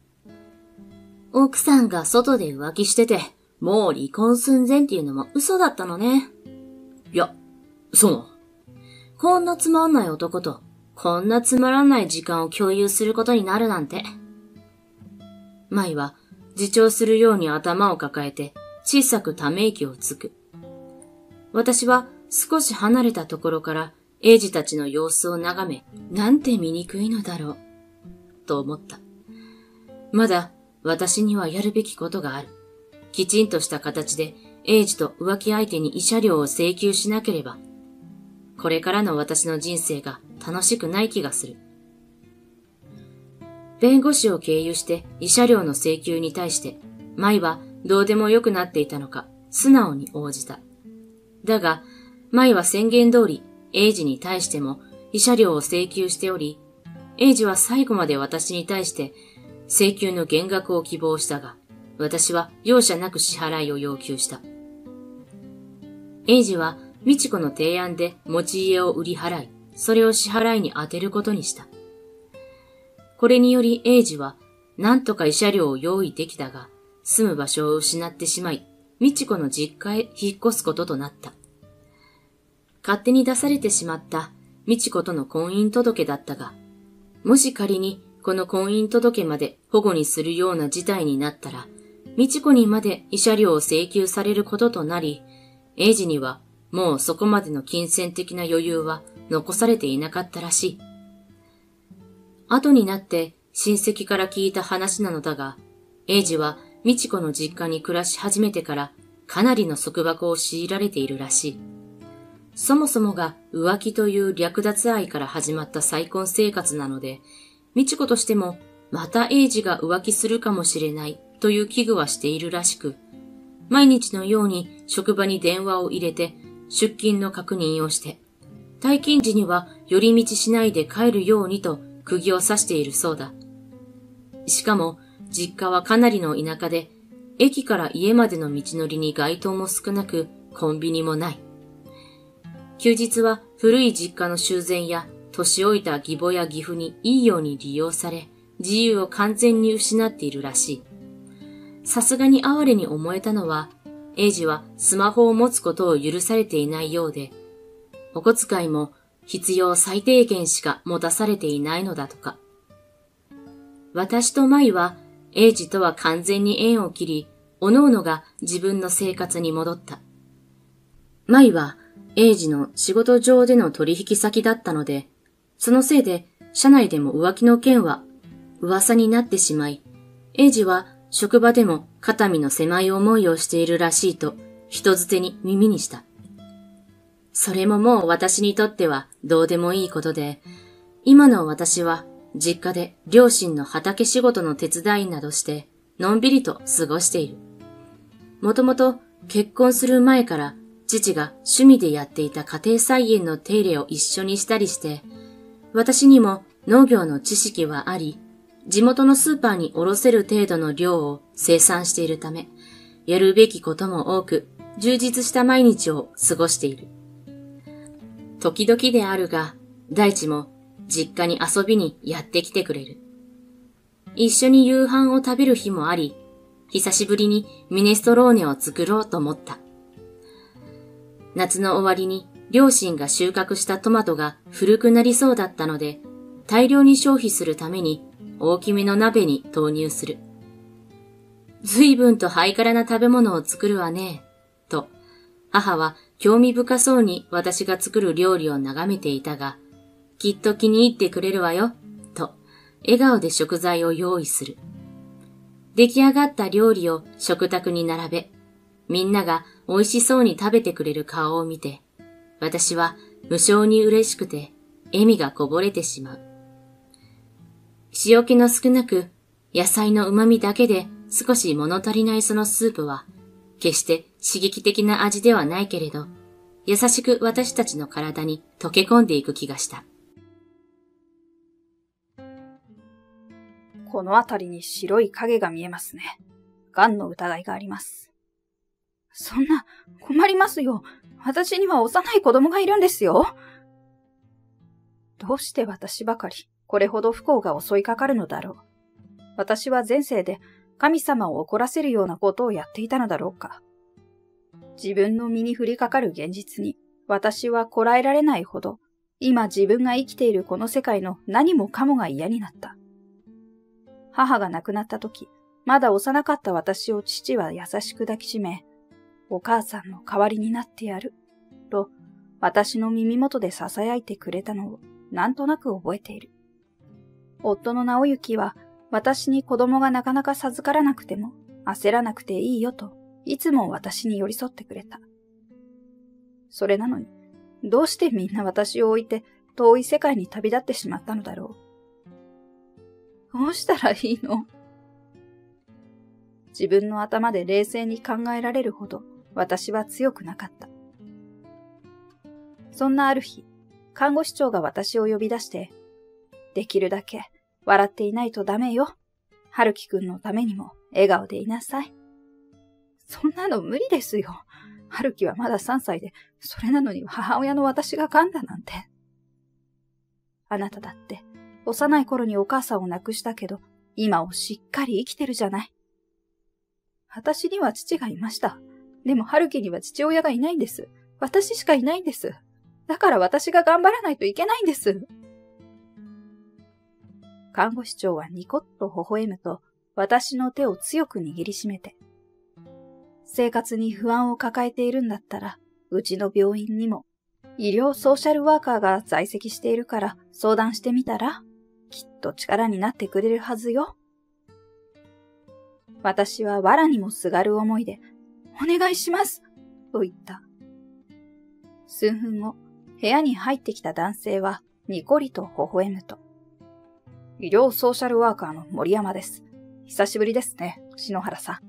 奥さんが外で浮気してて、もう離婚寸前っていうのも嘘だったのね。 いや、 こんなつまんない男と、こんなつまらない時間を共有することになるなんて。舞は自重するように頭を抱えて小さくため息をつく。私は少し離れたところから英二たちの様子を眺め、なんて醜いのだろう、と思った。まだ私にはやるべきことがある。きちんとした形で英二と浮気相手に慰謝料を請求しなければ、これからの私の人生が楽しくない気がする。弁護士を経由して慰謝料の請求に対して、舞はどうでもよくなっていたのか素直に応じた。だが、舞は宣言通り英二に対しても慰謝料を請求しており、英二は最後まで私に対して請求の減額を希望したが、私は容赦なく支払いを要求した。英二は美智子の提案で持ち家を売り払い、それを支払いに充てることにした。 これにより英二は何とか慰謝料を用意できたが、住む場所を失ってしまい、美智子の実家へ引っ越すこととなった。勝手に出されてしまった美智子との婚姻届だったが、もし仮にこの婚姻届まで保護にするような事態になったら、美智子にまで慰謝料を請求されることとなり、英二にはもうそこまでの金銭的な余裕は残されていなかったらしい。後になって親戚から聞いた話なのだが、英二は美智子の実家に暮らし始めてからかなりの束縛を強いられているらしい。そもそもが浮気という略奪愛から始まった再婚生活なので、美智子としてもまた英二が浮気するかもしれないという危惧はしているらしく、毎日のように職場に電話を入れて出勤の確認をして、退勤時には寄り道しないで帰るようにと釘を刺しているそうだ。しかも実家はかなりの田舎で、駅から家までの道のりに街灯も少なく、コンビニもない。休日は古い実家の修繕や年老いた義母や義父にいいように利用され、自由を完全に失っているらしい。さすがに哀れに思えたのは、英二はスマホを持つことを許されていないようで、お小遣いも必要最低限しか持たされていないのだとか。私と舞は、英二とは完全に縁を切り、おのおのが自分の生活に戻った。舞は、英二の仕事上での取引先だったので、そのせいで社内でも浮気の件は噂になってしまい、英二は職場でも肩身の狭い思いをしているらしいと人づてに耳にした。それももう私にとってはどうでもいいことで、今の私は実家で両親の畑仕事の手伝いなどしてのんびりと過ごしている。もともと結婚する前から父が趣味でやっていた家庭菜園の手入れを一緒にしたりして、私にも農業の知識はあり、地元のスーパーに卸せる程度の量を生産しているため、やるべきことも多く、充実した毎日を過ごしている。時々であるが、大地も実家に遊びにやってきてくれる。一緒に夕飯を食べる日もあり、久しぶりにミネストローネを作ろうと思った。夏の終わりに両親が収穫したトマトが古くなりそうだったので、大量に消費するために大きめの鍋に投入する。随分とハイカラな食べ物を作るわね、と、母は興味深そうに私が作る料理を眺めていたが、きっと気に入ってくれるわよ、と、笑顔で食材を用意する。出来上がった料理を食卓に並べ、みんなが美味しそうに食べてくれる顔を見て、私は無性に嬉しくて笑みがこぼれてしまう。塩気の少なく野菜の旨味だけで少し物足りないそのスープは、決して刺激的な味ではないけれど、優しく私たちの体に溶け込んでいく気がした。 この辺りに白い影が見えますね。癌の疑いがあります。そんな、困りますよ。私には幼い子供がいるんですよ。どうして私ばかり、これほど不幸が襲いかかるのだろう。私は前世で神様を怒らせるようなことをやっていたのだろうか。自分の身に降りかかる現実に、私はこらえられないほど、今自分が生きているこの世界の何もかもが嫌になった。母が亡くなった時、まだ幼かった私を父は優しく抱きしめ、お母さんの代わりになってやる、と私の耳元で囁いてくれたのをなんとなく覚えている。夫の直行は私に子供がなかなか授からなくても焦らなくていいよといつも私に寄り添ってくれた。それなのに、どうしてみんな私を置いて遠い世界に旅立ってしまったのだろう。どうしたらいいの？自分の頭で冷静に考えられるほど私は強くなかった。そんなある日、看護師長が私を呼び出して、できるだけ笑っていないとダメよ。春樹くんのためにも笑顔でいなさい。そんなの無理ですよ。春樹はまだ3歳で、それなのに母親の私が噛んだなんて。あなただって幼い頃にお母さんを亡くしたけど、今をしっかり生きてるじゃない。私には父がいました。でも春樹には父親がいないんです。私しかいないんです。だから私が頑張らないといけないんです。看護師長はニコッと微笑むと、私の手を強く握りしめて、生活に不安を抱えているんだったら、うちの病院にも医療ソーシャルワーカーが在籍しているから相談してみたら、きっと力になってくれるはずよ。私は藁にもすがる思いで、お願いします、と言った。数分後、部屋に入ってきた男性はニコリと微笑むと、医療ソーシャルワーカーの森山です。久しぶりですね、篠原さん。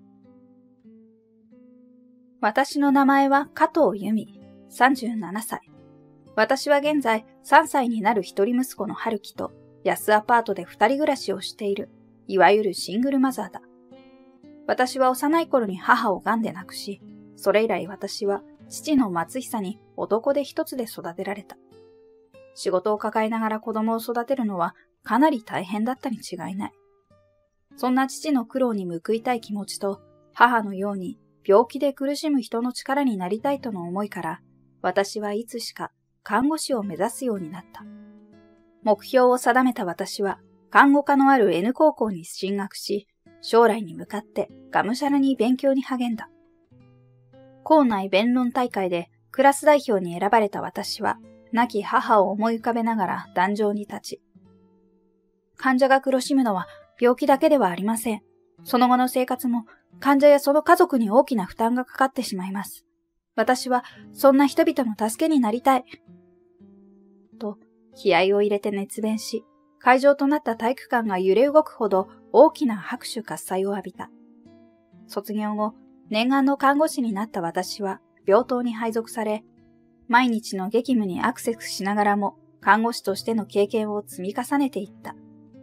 私の名前は加藤由美、37歳。私は現在3歳になる一人息子の春樹と安アパートで二人暮らしをしている、いわゆるシングルマザーだ。私は幼い頃に母を癌で亡くし、それ以来私は父の松久に男手一つで育てられた。仕事を抱えながら子供を育てるのはかなり大変だったに違いない。そんな父の苦労に報いたい気持ちと、母のように病気で苦しむ人の力になりたいとの思いから、私はいつしか看護師を目指すようになった。目標を定めた私は、看護科のある N 高校に進学し、将来に向かってがむしゃらに勉強に励んだ。校内弁論大会でクラス代表に選ばれた私は、亡き母を思い浮かべながら壇上に立ち、患者が苦しむのは病気だけではありません。その後の生活も患者やその家族に大きな負担がかかってしまいます。私はそんな人々の助けになりたい。と気合を入れて熱弁し、会場となった体育館が揺れ動くほど大きな拍手喝采を浴びた。卒業後、念願の看護師になった私は病棟に配属され、毎日の激務にアクセスしながらも看護師としての経験を積み重ねていった。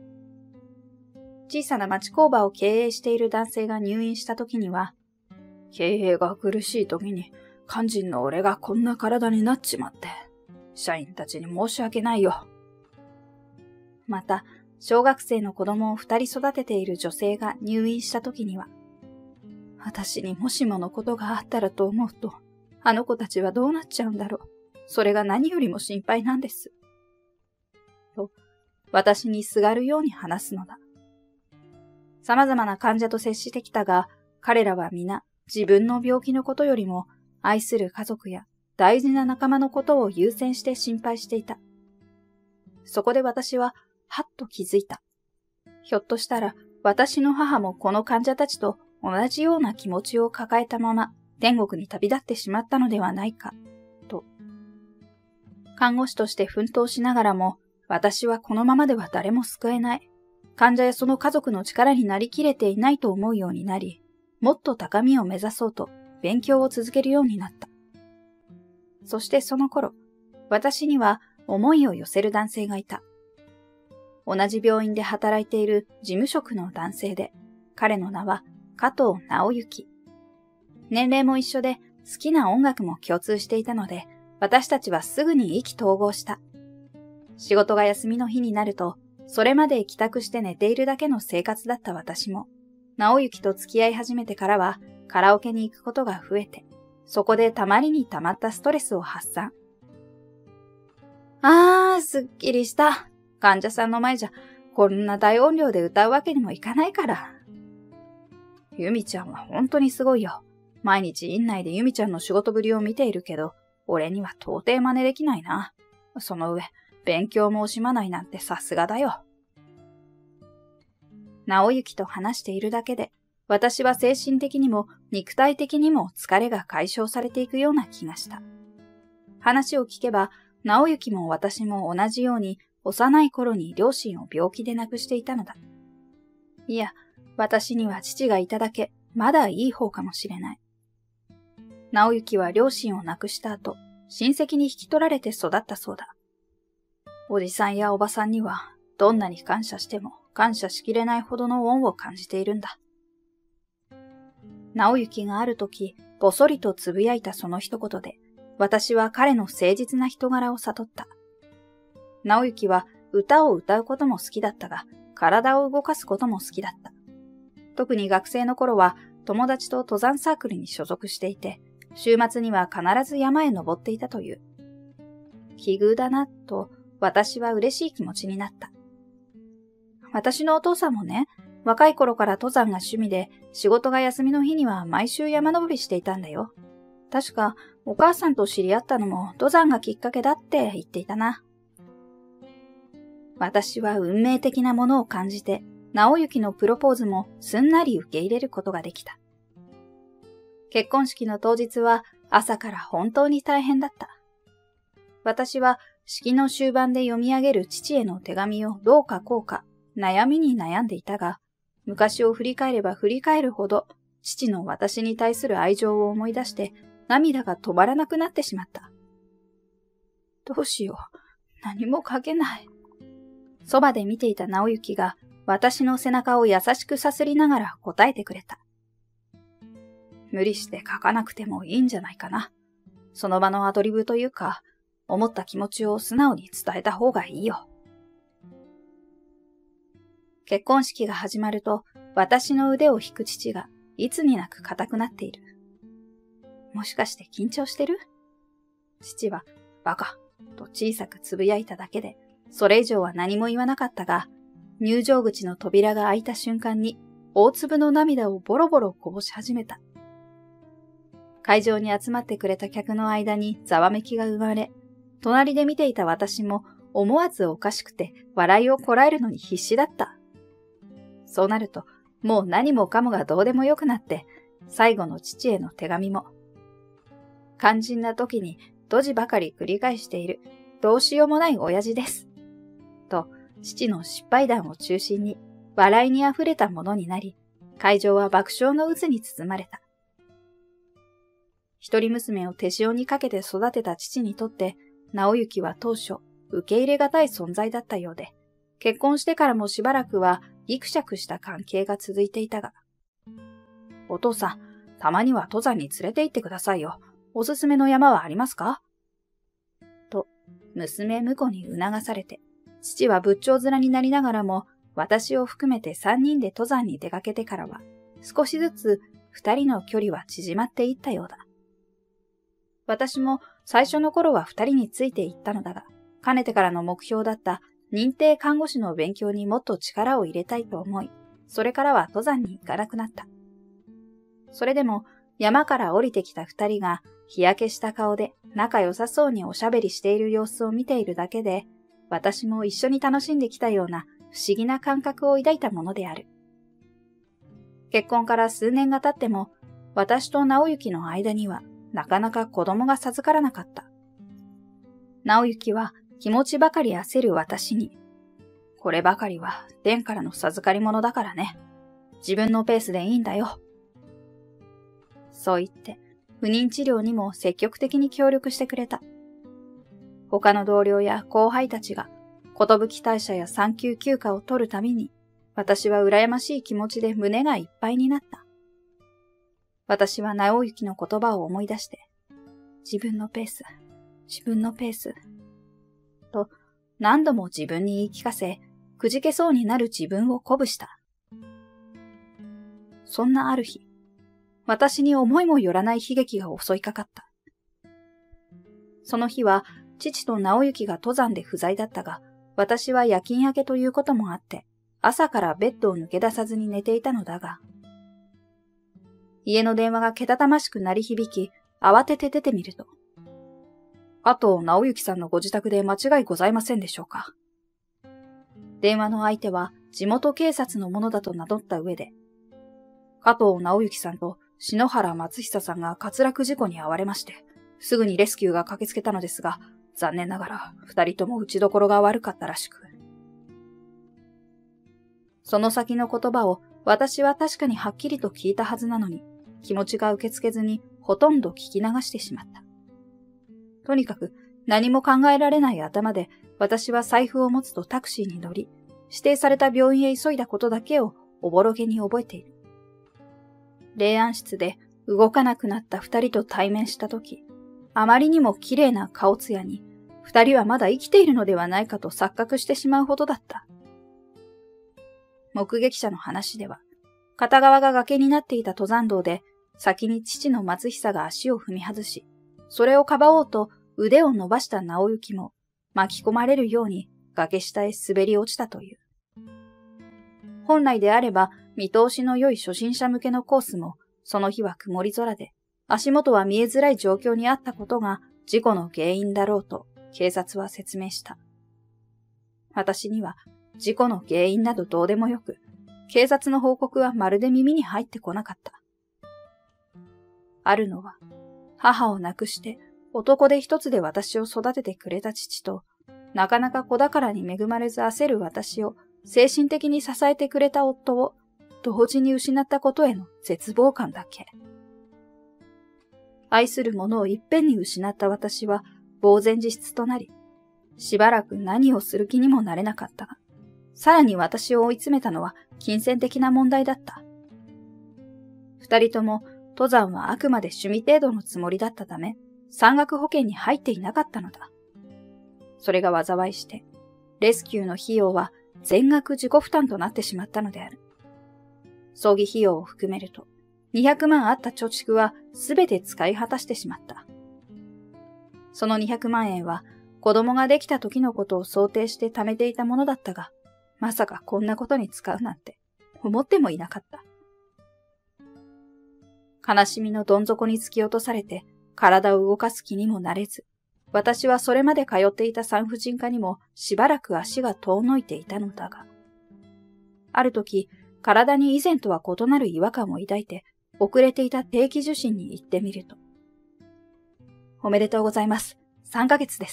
小さな町工場を経営している男性が入院した時には、経営が苦しい時に肝心の俺がこんな体になっちまって、社員たちに申し訳ないよ。また、小学生の子供を2人育てている女性が入院した時には、私にもしものことがあったらと思うと、あの子たちはどうなっちゃうんだろう。それが何よりも心配なんです。と、私にすがるように話すのだ。様々な患者と接してきたが、彼らは皆自分の病気のことよりも愛する家族や大事な仲間のことを優先して心配していた。そこで私ははっと気づいた。ひょっとしたら私の母もこの患者たちと同じような気持ちを抱えたまま天国に旅立ってしまったのではないか、と。看護師として奮闘しながらも、私はこのままでは誰も救えない。患者やその家族の力になりきれていないと思うようになり、もっと高みを目指そうと勉強を続けるようになった。そしてその頃、私には思いを寄せる男性がいた。同じ病院で働いている事務職の男性で、彼の名は加藤直之。年齢も一緒で好きな音楽も共通していたので、私たちはすぐに意気投合した。仕事が休みの日になると、それまで帰宅して寝ているだけの生活だった私も、直之と付き合い始めてからはカラオケに行くことが増えて、そこでたまりにたまったストレスを発散。すっきりした。患者さんの前じゃこんな大音量で歌うわけにもいかないから。由美ちゃんは本当にすごいよ。毎日院内で由美ちゃんの仕事ぶりを見ているけど、俺には到底真似できないな。その上、勉強も惜しまないなんてさすがだよ。直之と話しているだけで、私は精神的にも肉体的にも疲れが解消されていくような気がした。話を聞けば、直之も私も同じように幼い頃に両親を病気で亡くしていたのだ。いや、私には父がいただけ、まだいい方かもしれない。直之は両親を亡くした後、親戚に引き取られて育ったそうだ。おじさんやおばさんには、どんなに感謝しても感謝しきれないほどの恩を感じているんだ。直之がある時、ぼそりとつぶやいたその一言で、私は彼の誠実な人柄を悟った。直之は歌を歌うことも好きだったが、体を動かすことも好きだった。特に学生の頃は友達と登山サークルに所属していて、週末には必ず山へ登っていたという。奇遇だな、と私は嬉しい気持ちになった。私のお父さんもね、若い頃から登山が趣味で、仕事が休みの日には毎週山登りしていたんだよ。確か、お母さんと知り合ったのも登山がきっかけだって言っていたな。私は運命的なものを感じて、直行のプロポーズもすんなり受け入れることができた。結婚式の当日は朝から本当に大変だった。私は式の終盤で読み上げる父への手紙をどう書こうか悩みに悩んでいたが、昔を振り返れば振り返るほど父の私に対する愛情を思い出して涙が止まらなくなってしまった。どうしよう。何も書けない。そばで見ていた直行が私の背中を優しくさすりながら答えてくれた。無理して書かなくてもいいんじゃないかな。その場のアドリブというか、思った気持ちを素直に伝えた方がいいよ。結婚式が始まると、私の腕を引く父がいつになく硬くなっている。もしかして緊張してる？父は、バカ、と小さくつぶやいただけで、それ以上は何も言わなかったが、入場口の扉が開いた瞬間に、大粒の涙をボロボロこぼし始めた。会場に集まってくれた客の間にざわめきが生まれ、隣で見ていた私も思わずおかしくて笑いをこらえるのに必死だった。そうなると、もう何もかもがどうでもよくなって、最後の父への手紙も。肝心な時にドジばかり繰り返している、どうしようもない親父です。と、父の失敗談を中心に、笑いにあふれたものになり、会場は爆笑の渦に包まれた。一人娘を手塩にかけて育てた父にとって、直行は当初、受け入れがたい存在だったようで、結婚してからもしばらくはギクシャクした関係が続いていたが、お父さん、たまには登山に連れて行ってくださいよ。おすすめの山はありますか？と、娘婿に促されて、父は仏頂面になりながらも、私を含めて3人で登山に出かけてからは、少しずつ2人の距離は縮まっていったようだ。私も最初の頃は2人についていったのだが、かねてからの目標だった認定看護師の勉強にもっと力を入れたいと思い、それからは登山に行かなくなった。それでも山から降りてきた2人が日焼けした顔で仲良さそうにおしゃべりしている様子を見ているだけで、私も一緒に楽しんできたような不思議な感覚を抱いたものである。結婚から数年が経っても、私と直行の間にはなかなか子供が授からなかった。直行は気持ちばかり焦る私に、こればかりは天からの授かり物だからね。自分のペースでいいんだよ。そう言って、不妊治療にも積極的に協力してくれた。他の同僚や後輩たちが、寿退社や産休休暇を取るたびに、私は羨ましい気持ちで胸がいっぱいになった。私は直行の言葉を思い出して、自分のペース、自分のペース、と何度も自分に言い聞かせ、くじけそうになる自分を鼓舞した。そんなある日、私に思いもよらない悲劇が襲いかかった。その日は、父と直行が登山で不在だったが、私は夜勤明けということもあって、朝からベッドを抜け出さずに寝ていたのだが、家の電話がけたたましく鳴り響き、慌てて出てみると、加藤直行さんのご自宅で間違いございませんでしょうか。電話の相手は地元警察の者だと名乗った上で、加藤直行さんと篠原松久さんが滑落事故に遭われまして、すぐにレスキューが駆けつけたのですが、残念ながら二人とも打ちどころが悪かったらしく。その先の言葉を私は確かにはっきりと聞いたはずなのに、気持ちが受け付けずにほとんど聞き流してしまった。とにかく何も考えられない頭で私は財布を持つとタクシーに乗り、指定された病院へ急いだことだけをおぼろげに覚えている。霊安室で動かなくなった二人と対面したとき、あまりにも綺麗な顔つやに二人はまだ生きているのではないかと錯覚してしまうほどだった。目撃者の話では、片側が崖になっていた登山道で、先に父の松久が足を踏み外し、それをかばおうと腕を伸ばした直行も巻き込まれるように崖下へ滑り落ちたという。本来であれば見通しの良い初心者向けのコースも、その日は曇り空で、足元は見えづらい状況にあったことが事故の原因だろうと警察は説明した。私には事故の原因などどうでもよく、警察の報告はまるで耳に入ってこなかった。あるのは、母を亡くして男で一つで私を育ててくれた父と、なかなか子宝に恵まれず焦る私を精神的に支えてくれた夫を同時に失ったことへの絶望感だけ。愛する者をいっぺんに失った私は呆然自失となり、しばらく何をする気にもなれなかったが、さらに私を追い詰めたのは金銭的な問題だった。二人とも登山はあくまで趣味程度のつもりだったため、山岳保険に入っていなかったのだ。それが災いして、レスキューの費用は全額自己負担となってしまったのである。葬儀費用を含めると、200万あった貯蓄はすべて使い果たしてしまった。その200万円は子供ができた時のことを想定して貯めていたものだったが、まさかこんなことに使うなんて思ってもいなかった。悲しみのどん底に突き落とされて体を動かす気にもなれず、私はそれまで通っていた産婦人科にもしばらく足が遠のいていたのだが、ある時、体に以前とは異なる違和感を抱いて、遅れていた定期受診に行ってみると、おめでとうございます。3ヶ月です。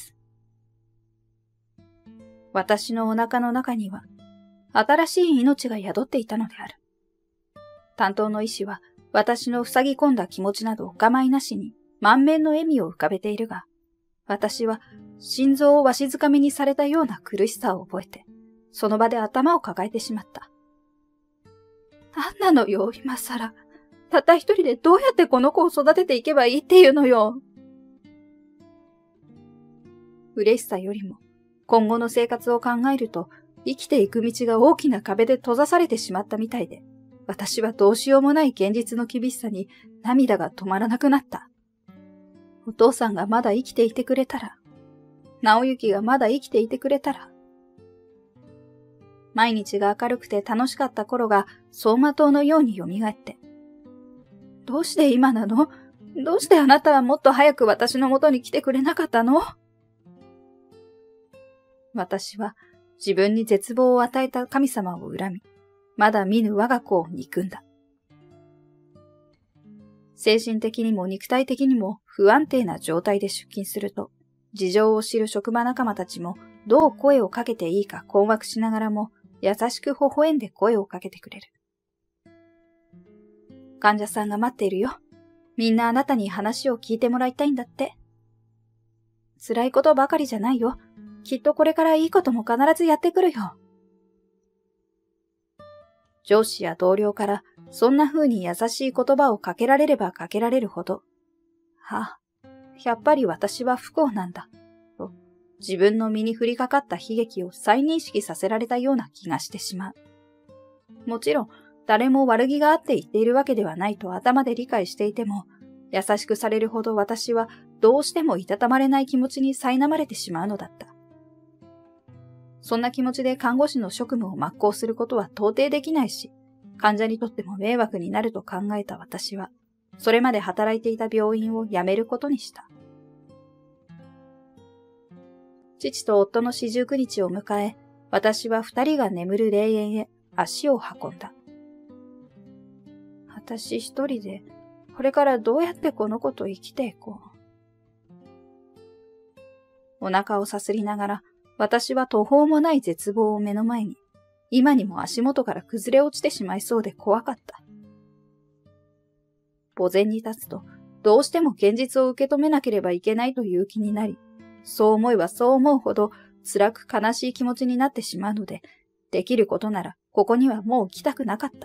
私のお腹の中には、新しい命が宿っていたのである。担当の医師は、私の塞ぎ込んだ気持ちなどお構いなしに満面の笑みを浮かべているが、私は心臓をわしづかみにされたような苦しさを覚えて、その場で頭を抱えてしまった。なんなのよ、今更。たった一人でどうやってこの子を育てていけばいいっていうのよ。嬉しさよりも、今後の生活を考えると、生きていく道が大きな壁で閉ざされてしまったみたいで、私はどうしようもない現実の厳しさに涙が止まらなくなった。お父さんがまだ生きていてくれたら、直行がまだ生きていてくれたら。毎日が明るくて楽しかった頃が走馬灯のように蘇って。どうして今なの？どうしてあなたはもっと早く私の元に来てくれなかったの？私は自分に絶望を与えた神様を恨み、まだ見ぬ我が子を憎んだ。精神的にも肉体的にも不安定な状態で出勤すると、事情を知る職場仲間たちもどう声をかけていいか困惑しながらも優しく微笑んで声をかけてくれる。患者さんが待っているよ。みんなあなたに話を聞いてもらいたいんだって。辛いことばかりじゃないよ。きっとこれからいいことも必ずやってくるよ。上司や同僚からそんな風に優しい言葉をかけられればかけられるほど、やっぱり私は不幸なんだ、と自分の身に降りかかった悲劇を再認識させられたような気がしてしまう。もちろん、誰も悪気があって言っているわけではないと頭で理解していても、優しくされるほど私はどうしてもいたたまれない気持ちに苛まれてしまうのだった。そんな気持ちで看護師の職務を全うすることは到底できないし、患者にとっても迷惑になると考えた私は、それまで働いていた病院を辞めることにした。父と夫の四十九日を迎え、私は二人が眠る霊園へ足を運んだ。私一人で、これからどうやってこの子と生きていこう。お腹をさすりながら、私は途方もない絶望を目の前に、今にも足元から崩れ落ちてしまいそうで怖かった。墓前に立つと、どうしても現実を受け止めなければいけないという気になり、そう思えばそう思うほど辛く悲しい気持ちになってしまうので、できることならここにはもう来たくなかった。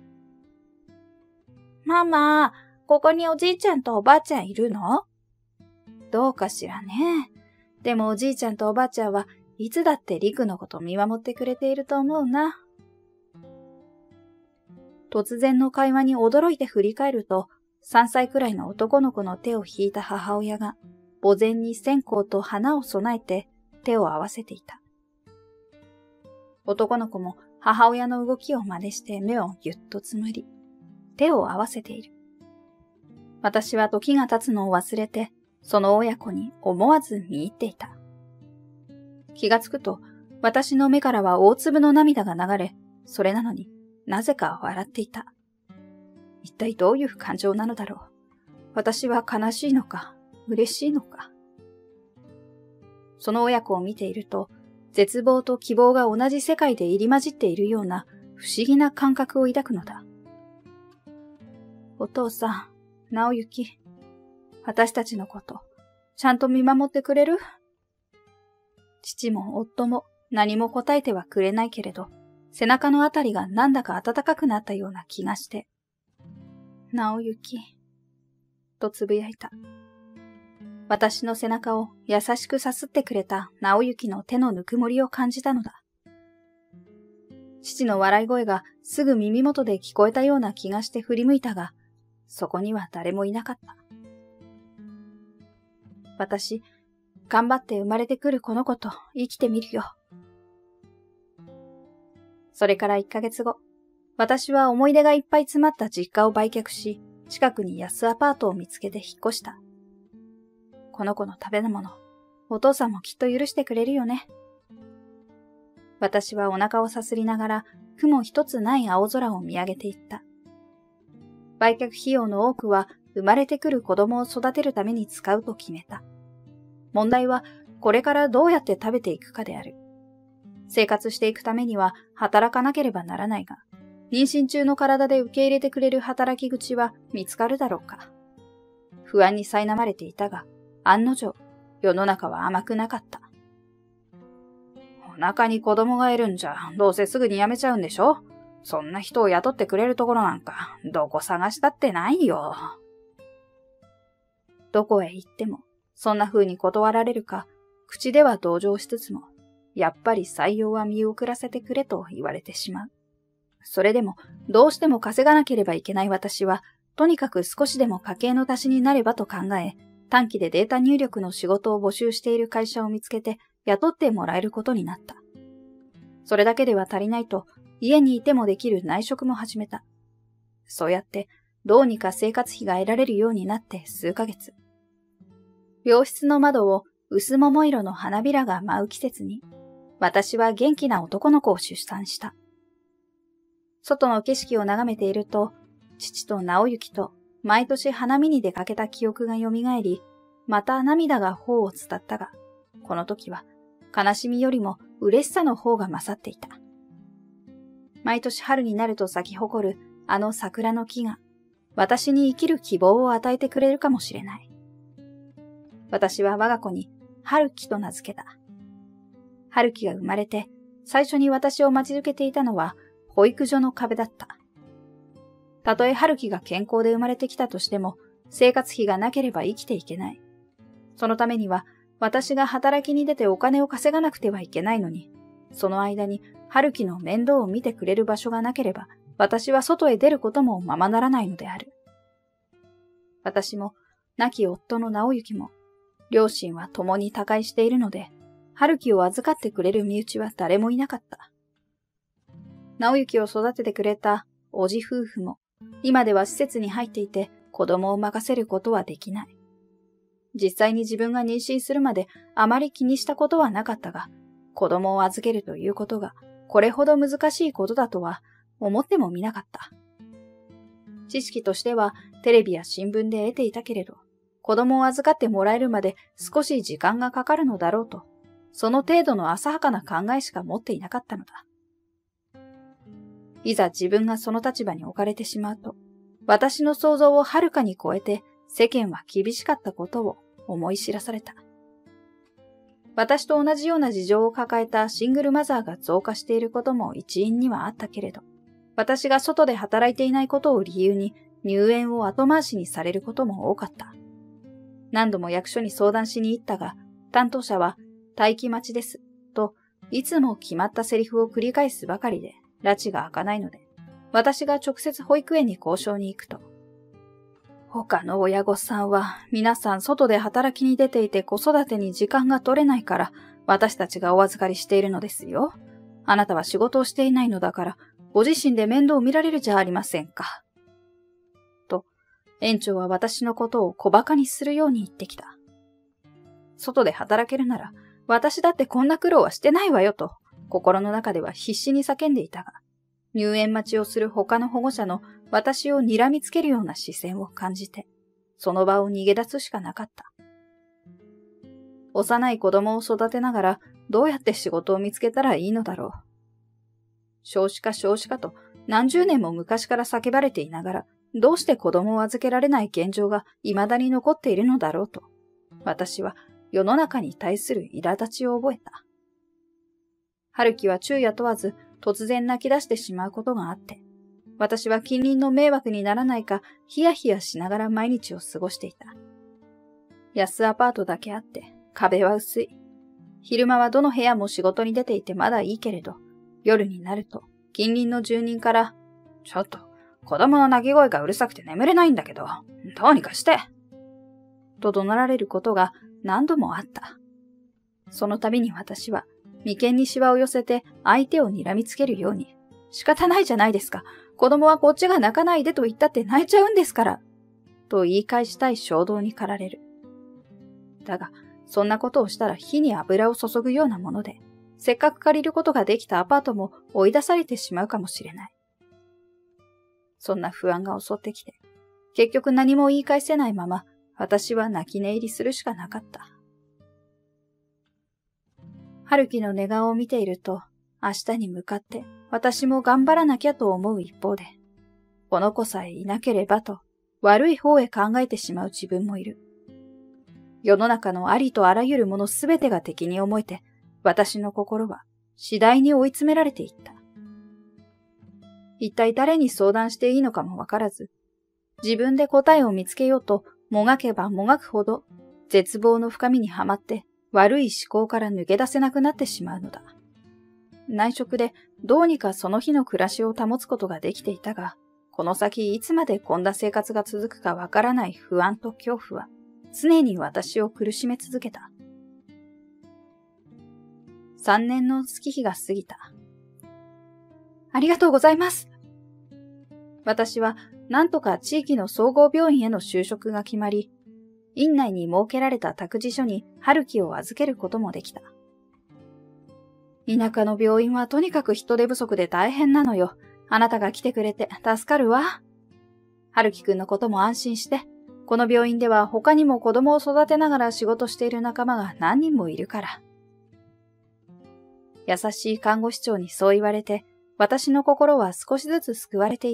ママ、ここにおじいちゃんとおばあちゃんいるの？どうかしらね。 でもおじいちゃんとおばあちゃんはいつだってリクのこと見守ってくれていると思うな。突然の会話に驚いて振り返ると、3歳くらいの男の子の手を引いた母親が、墓前に線香と花を備えて手を合わせていた。男の子も母親の動きを真似して目をぎゅっとつむり、手を合わせている。私は時が経つのを忘れて、その親子に思わず見入っていた。気がつくと、私の目からは大粒の涙が流れ、それなのになぜか笑っていた。一体どういう感情なのだろう。私は悲しいのか、嬉しいのか。その親子を見ていると、絶望と希望が同じ世界で入り混じっているような不思議な感覚を抱くのだ。お父さん、直行、私たちのこと、ちゃんと見守ってくれる？父も夫も何も答えてはくれないけれど、背中のあたりがなんだか暖かくなったような気がして、直行、とつぶやいた。私の背中を優しくさすってくれた直行の手のぬくもりを感じたのだ。父の笑い声がすぐ耳元で聞こえたような気がして振り向いたが、そこには誰もいなかった。私、頑張って生まれてくるこの子と生きてみるよ。それから1ヶ月後、私は思い出がいっぱい詰まった実家を売却し、近くに安アパートを見つけて引っ越した。この子の食べ物、お父さんもきっと許してくれるよね。私はお腹をさすりながら雲一つない青空を見上げていった。売却費用の多くは生まれてくる子供を育てるために使うと決めた。問題はこれからどうやって食べていくかである。生活していくためには働かなければならないが、妊娠中の体で受け入れてくれる働き口は見つかるだろうか。不安に苛まれていたが、案の定、世の中は甘くなかった。お腹に子供がいるんじゃ、どうせすぐに辞めちゃうんでしょ？そんな人を雇ってくれるところなんか、どこ探したってないよ。どこへ行っても、そんな風に断られるか、口では同情しつつも、やっぱり採用は見送らせてくれと言われてしまう。それでも、どうしても稼がなければいけない私は、とにかく少しでも家計の足しになればと考え、短期でデータ入力の仕事を募集している会社を見つけて雇ってもらえることになった。それだけでは足りないと、家にいてもできる内職も始めた。そうやって、どうにか生活費が得られるようになって数ヶ月。病室の窓を薄桃色の花びらが舞う季節に、私は元気な男の子を出産した。外の景色を眺めていると、父と直行と毎年花見に出かけた記憶が蘇り、また涙が頬を伝ったが、この時は悲しみよりも嬉しさの方が勝っていた。毎年春になると咲き誇るあの桜の木が、私に生きる希望を与えてくれるかもしれない。私は我が子に春樹と名付けた。春樹が生まれて、最初に私を待ち受けていたのは保育所の壁だった。たとえ春樹が健康で生まれてきたとしても、生活費がなければ生きていけない。そのためには、私が働きに出てお金を稼がなくてはいけないのに、その間に春樹の面倒を見てくれる場所がなければ、私は外へ出ることもままならないのである。私も、亡き夫の直行も、両親は共に他界しているので、春樹を預かってくれる身内は誰もいなかった。直行を育ててくれたおじ夫婦も、今では施設に入っていて子供を任せることはできない。実際に自分が妊娠するまであまり気にしたことはなかったが、子供を預けるということがこれほど難しいことだとは思ってもみなかった。知識としてはテレビや新聞で得ていたけれど、子供を預かってもらえるまで少し時間がかかるのだろうと、その程度の浅はかな考えしか持っていなかったのだ。いざ自分がその立場に置かれてしまうと、私の想像をはるかに超えて世間は厳しかったことを思い知らされた。私と同じような事情を抱えたシングルマザーが増加していることも一因にはあったけれど、私が外で働いていないことを理由に入園を後回しにされることも多かった。何度も役所に相談しに行ったが、 担当者は、待機待ちです、と、いつも決まったセリフを繰り返すばかりで、埒が明かないので、私が直接保育園に交渉に行くと、他の親御さんは皆さん外で働きに出ていて子育てに時間が取れないから私たちがお預かりしているのですよ。あなたは仕事をしていないのだからご自身で面倒を見られるじゃありませんか。と、園長は私のことを小馬鹿にするように言ってきた。外で働けるなら私だってこんな苦労はしてないわよと心の中では必死に叫んでいたが、入園待ちをする他の保護者の私を睨みつけるような視線を感じて、その場を逃げ出すしかなかった。幼い子供を育てながらどうやって仕事を見つけたらいいのだろう。少子化と何十年も昔から叫ばれていながら、どうして子供を預けられない現状が未だに残っているのだろうと、私は世の中に対する苛立ちを覚えた。春樹は昼夜問わず突然泣き出してしまうことがあって、私は近隣の迷惑にならないかヒヤヒヤしながら毎日を過ごしていた。安アパートだけあって壁は薄い。昼間はどの部屋も仕事に出ていてまだいいけれど、夜になると近隣の住人から、ちょっと子供の泣き声がうるさくて眠れないんだけど、どうにかしてと怒鳴られることが何度もあった。その度に私は眉間にシワを寄せて相手を睨みつけるように、仕方ないじゃないですか。子供はこっちが泣かないでと言ったって泣いちゃうんですから。と言い返したい衝動に駆られる。だが、そんなことをしたら火に油を注ぐようなもので、せっかく借りることができたアパートも追い出されてしまうかもしれない。そんな不安が襲ってきて、結局何も言い返せないまま、私は泣き寝入りするしかなかった。春樹の寝顔を見ていると、明日に向かって私も頑張らなきゃと思う一方で、この子さえいなければと悪い方へ考えてしまう自分もいる。世の中のありとあらゆるものすべてが敵に思えて、私の心は次第に追い詰められていった。一体誰に相談していいのかもわからず、自分で答えを見つけようともがけばもがくほど絶望の深みにはまって悪い思考から抜け出せなくなってしまうのだ。内職でどうにかその日の暮らしを保つことができていたが、この先いつまでこんな生活が続くかわからない不安と恐怖は常に私を苦しめ続けた。3年の月日が過ぎた。ありがとうございます。私はなんとか地域の総合病院への就職が決まり、院内に設けられた託児所に春樹を預けることもできた。田舎の病院はとにかく人手不足で大変なのよ。あなたが来てくれて助かるわ。春樹くんのことも安心して。この病院では他にも子供を育てながら仕事している仲間が何人もいるから。優しい看護師長にそう言われて、私の心は少しずつ救われていった。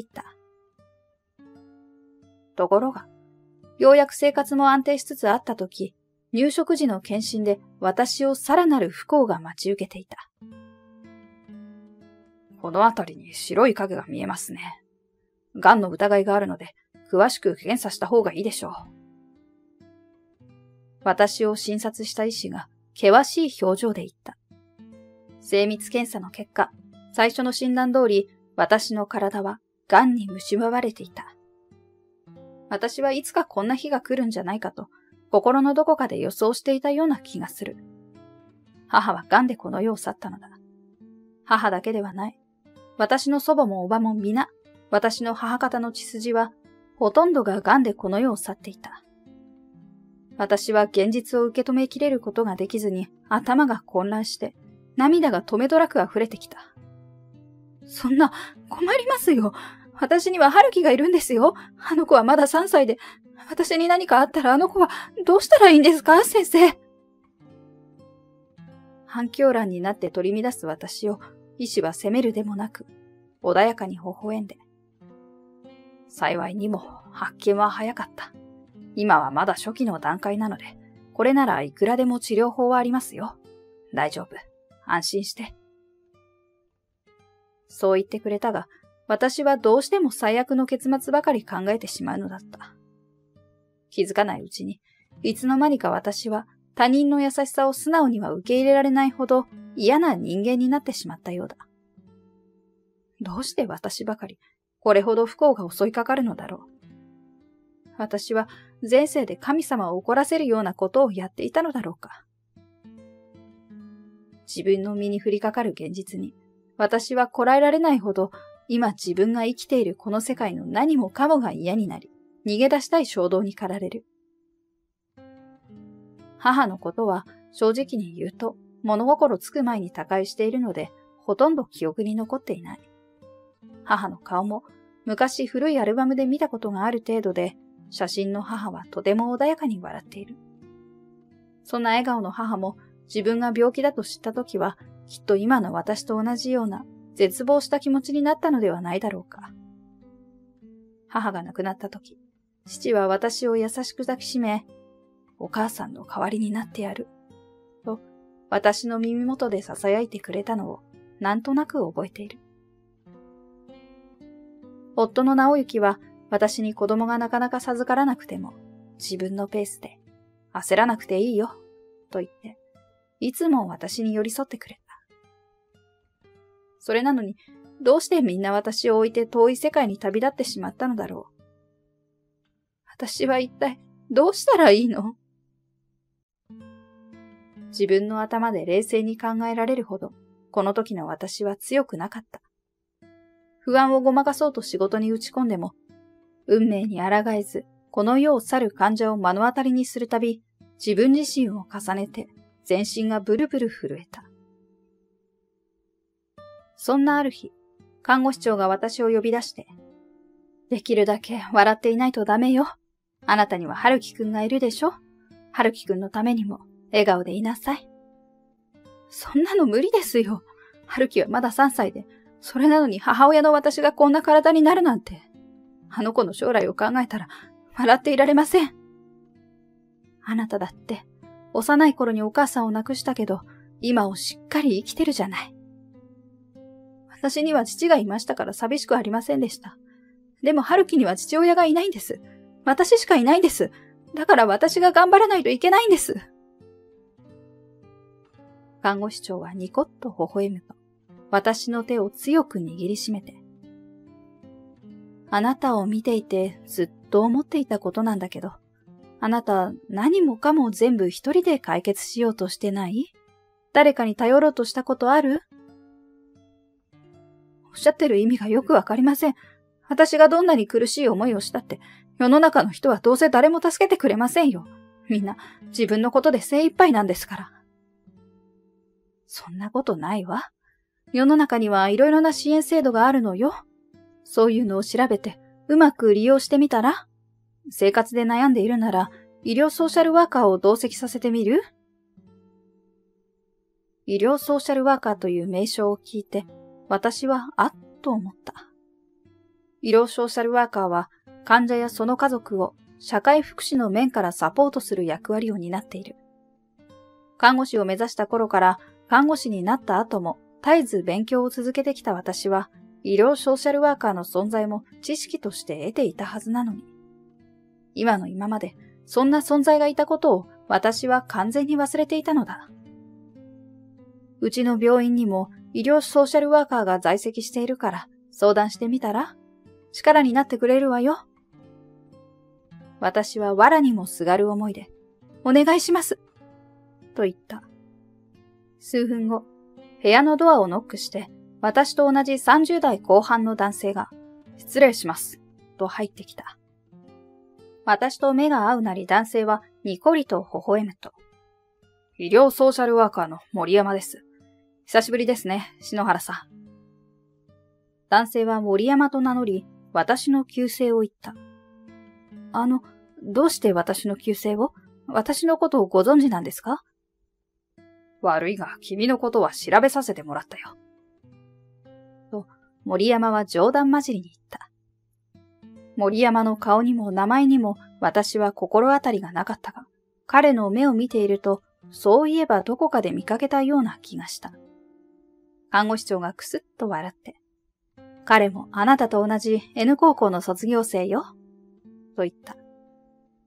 ところが、ようやく生活も安定しつつあったとき、入職時の検診で私をさらなる不幸が待ち受けていた。この辺りに白い影が見えますね。癌の疑いがあるので、詳しく検査した方がいいでしょう。私を診察した医師が険しい表情で言った。精密検査の結果、最初の診断通り、私の体は癌に蝕まれていた。私はいつかこんな日が来るんじゃないかと、心のどこかで予想していたような気がする。母は癌でこの世を去ったのだ。母だけではない。私の祖母もおばも皆、私の母方の血筋は、ほとんどが癌でこの世を去っていた。私は現実を受け止めきれることができずに頭が混乱して、涙が止めどなく溢れてきた。そんな、困りますよ。私には春樹がいるんですよ。あの子はまだ3歳で、私に何かあったらあの子はどうしたらいいんですか、先生。反響欄になって取り乱す私を、医師は責めるでもなく、穏やかに微笑んで。幸いにも発見は早かった。今はまだ初期の段階なので、これならいくらでも治療法はありますよ。大丈夫。安心して。そう言ってくれたが、私はどうしても最悪の結末ばかり考えてしまうのだった。気づかないうちに、いつの間にか私は他人の優しさを素直には受け入れられないほど嫌な人間になってしまったようだ。どうして私ばかりこれほど不幸が襲いかかるのだろう。私は前世で神様を怒らせるようなことをやっていたのだろうか。自分の身に降りかかる現実に、私はこらえられないほど、今自分が生きているこの世界の何もかもが嫌になり、逃げ出したい衝動に駆られる。母のことは正直に言うと、物心つく前に他界しているので、ほとんど記憶に残っていない。母の顔も昔古いアルバムで見たことがある程度で、写真の母はとても穏やかに笑っている。そんな笑顔の母も自分が病気だと知ったときは、きっと今の私と同じような絶望した気持ちになったのではないだろうか。母が亡くなったとき、父は私を優しく抱きしめ、お母さんの代わりになってやる、と私の耳元で囁いてくれたのをなんとなく覚えている。夫の直行は私に子供がなかなか授からなくても自分のペースで焦らなくていいよ、と言って、いつも私に寄り添ってくれた。それなのに、どうしてみんな私を置いて遠い世界に旅立ってしまったのだろう。私は一体どうしたらいいの？自分の頭で冷静に考えられるほど、この時の私は強くなかった。不安をごまかそうと仕事に打ち込んでも、運命に抗えず、この世を去る患者を目の当たりにするたび、自分自身を重ねて、全身がブルブル震えた。そんなある日、看護師長が私を呼び出して、できるだけ笑っていないとダメよ。あなたには春樹くんがいるでしょ。春樹くんのためにも、笑顔でいなさい。そんなの無理ですよ。春樹はまだ3歳で、それなのに母親の私がこんな体になるなんて。あの子の将来を考えたら、笑っていられません。あなただって、幼い頃にお母さんを亡くしたけど、今をしっかり生きてるじゃない。私には父がいましたから寂しくありませんでした。でも春樹には父親がいないんです。私しかいないんです。だから私が頑張らないといけないんです。看護師長はニコッと微笑むと、私の手を強く握りしめて、あなたを見ていてずっと思っていたことなんだけど、あなた何もかも全部一人で解決しようとしてない？誰かに頼ろうとしたことある？おっしゃってる意味がよくわかりません。私がどんなに苦しい思いをしたって、世の中の人はどうせ誰も助けてくれませんよ。みんな自分のことで精一杯なんですから。そんなことないわ。世の中にはいろいろな支援制度があるのよ。そういうのを調べてうまく利用してみたら？生活で悩んでいるなら医療ソーシャルワーカーを同席させてみる？医療ソーシャルワーカーという名称を聞いて私はあっと思った。医療ソーシャルワーカーは患者やその家族を社会福祉の面からサポートする役割を担っている。看護師を目指した頃から看護師になった後も絶えず勉強を続けてきた私は医療ソーシャルワーカーの存在も知識として得ていたはずなのに。今の今までそんな存在がいたことを私は完全に忘れていたのだ。うちの病院にも医療ソーシャルワーカーが在籍しているから相談してみたら？力になってくれるわよ。私は藁にもすがる思いで、お願いします。と言った。数分後、部屋のドアをノックして、私と同じ30代後半の男性が、失礼します。と入ってきた。私と目が合うなり男性はニコリと微笑むと。医療ソーシャルワーカーの森山です。久しぶりですね、篠原さん。男性は森山と名乗り、私の旧姓を言った。どうして私の旧姓を？私のことをご存知なんですか？悪いが、君のことは調べさせてもらったよ。と、森山は冗談交じりに言った。森山の顔にも名前にも私は心当たりがなかったが、彼の目を見ていると、そういえばどこかで見かけたような気がした。看護師長がくすっと笑って、彼もあなたと同じ N 高校の卒業生よ、と言った。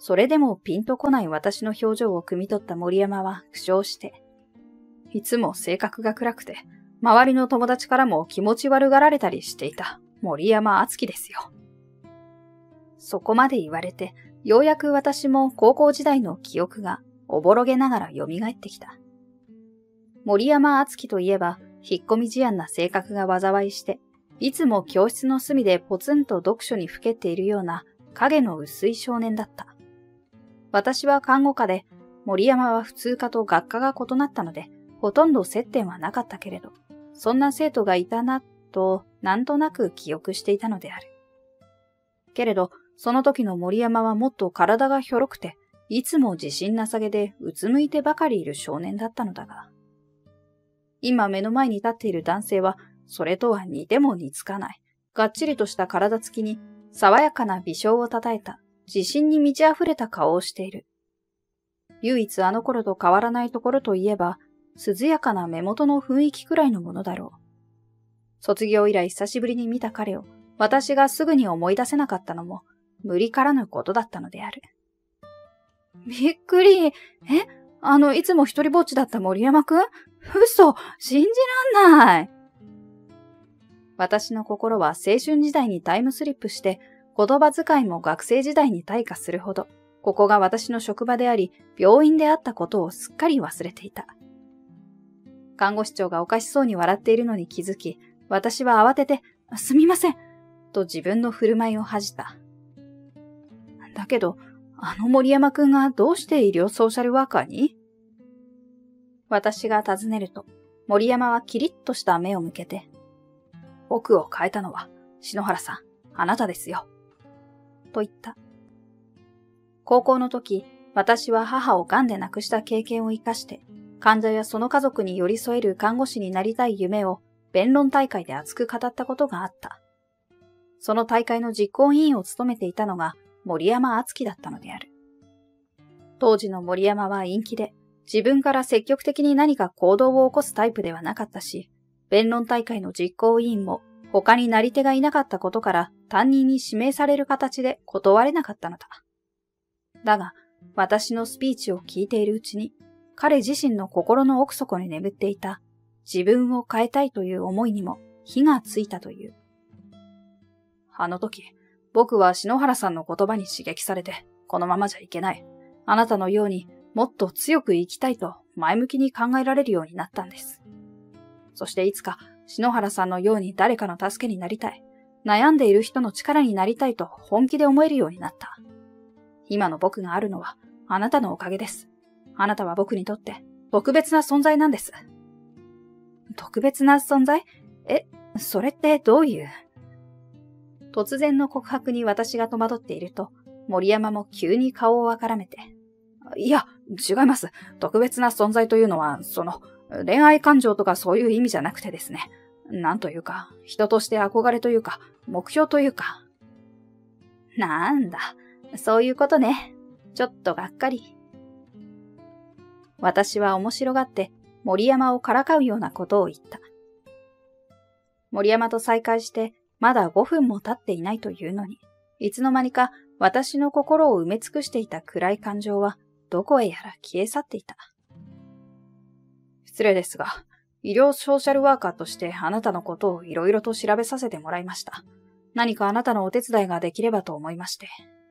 それでもピンとこない私の表情を汲み取った森山は苦笑して、いつも性格が暗くて、周りの友達からも気持ち悪がられたりしていた森山敦樹ですよ。そこまで言われて、ようやく私も高校時代の記憶がおぼろげながら蘇ってきた。森山敦樹といえば、引っ込み思案な性格が災いして、いつも教室の隅でポツンと読書にふけっているような影の薄い少年だった。私は看護科で、森山は普通科と学科が異なったので、ほとんど接点はなかったけれど、そんな生徒がいたな、となんとなく記憶していたのである。けれど、その時の森山はもっと体がひょろくて、いつも自信なさげでうつむいてばかりいる少年だったのだが、今目の前に立っている男性は、それとは似ても似つかない、がっちりとした体つきに、爽やかな微笑をたたえた、自信に満ち溢れた顔をしている。唯一あの頃と変わらないところといえば、涼やかな目元の雰囲気くらいのものだろう。卒業以来久しぶりに見た彼を、私がすぐに思い出せなかったのも、無理からぬことだったのである。びっくり。いつも一人ぼっちだった森山くん？嘘、信じらんない。私の心は青春時代にタイムスリップして、言葉遣いも学生時代に退化するほど、ここが私の職場であり、病院であったことをすっかり忘れていた。看護師長がおかしそうに笑っているのに気づき、私は慌てて、すみません、と自分の振る舞いを恥じた。だけど、あの森山くんがどうして医療ソーシャルワーカーに？私が尋ねると、森山はキリッとした目を向けて、僕を変えたのは、篠原さん、あなたですよ。と言った。高校の時、私は母を癌で亡くした経験を生かして、患者やその家族に寄り添える看護師になりたい夢を弁論大会で熱く語ったことがあった。その大会の実行委員を務めていたのが森山敦樹だったのである。当時の森山は陰気で、自分から積極的に何か行動を起こすタイプではなかったし、弁論大会の実行委員も他になり手がいなかったことから担任に指名される形で断れなかったのだ。だが、私のスピーチを聞いているうちに、彼自身の心の奥底に眠っていた自分を変えたいという思いにも火がついたという。あの時、僕は篠原さんの言葉に刺激されて、このままじゃいけない。あなたのようにもっと強く生きたいと前向きに考えられるようになったんです。そしていつか篠原さんのように誰かの助けになりたい。悩んでいる人の力になりたいと本気で思えるようになった。今の僕があるのはあなたのおかげです。あなたは僕にとって特別な存在なんです。特別な存在？それってどういう？突然の告白に私が戸惑っていると、森山も急に顔をあからめて。いや、違います。特別な存在というのは、恋愛感情とかそういう意味じゃなくてですね。なんというか、人として憧れというか、目標というか。なんだ、そういうことね。ちょっとがっかり。私は面白がって森山をからかうようなことを言った。森山と再会してまだ5分も経っていないというのに、いつの間にか私の心を埋め尽くしていた暗い感情はどこへやら消え去っていた。失礼ですが、医療ソーシャルワーカーとしてあなたのことをいろいろと調べさせてもらいました。何かあなたのお手伝いができればと思いまして。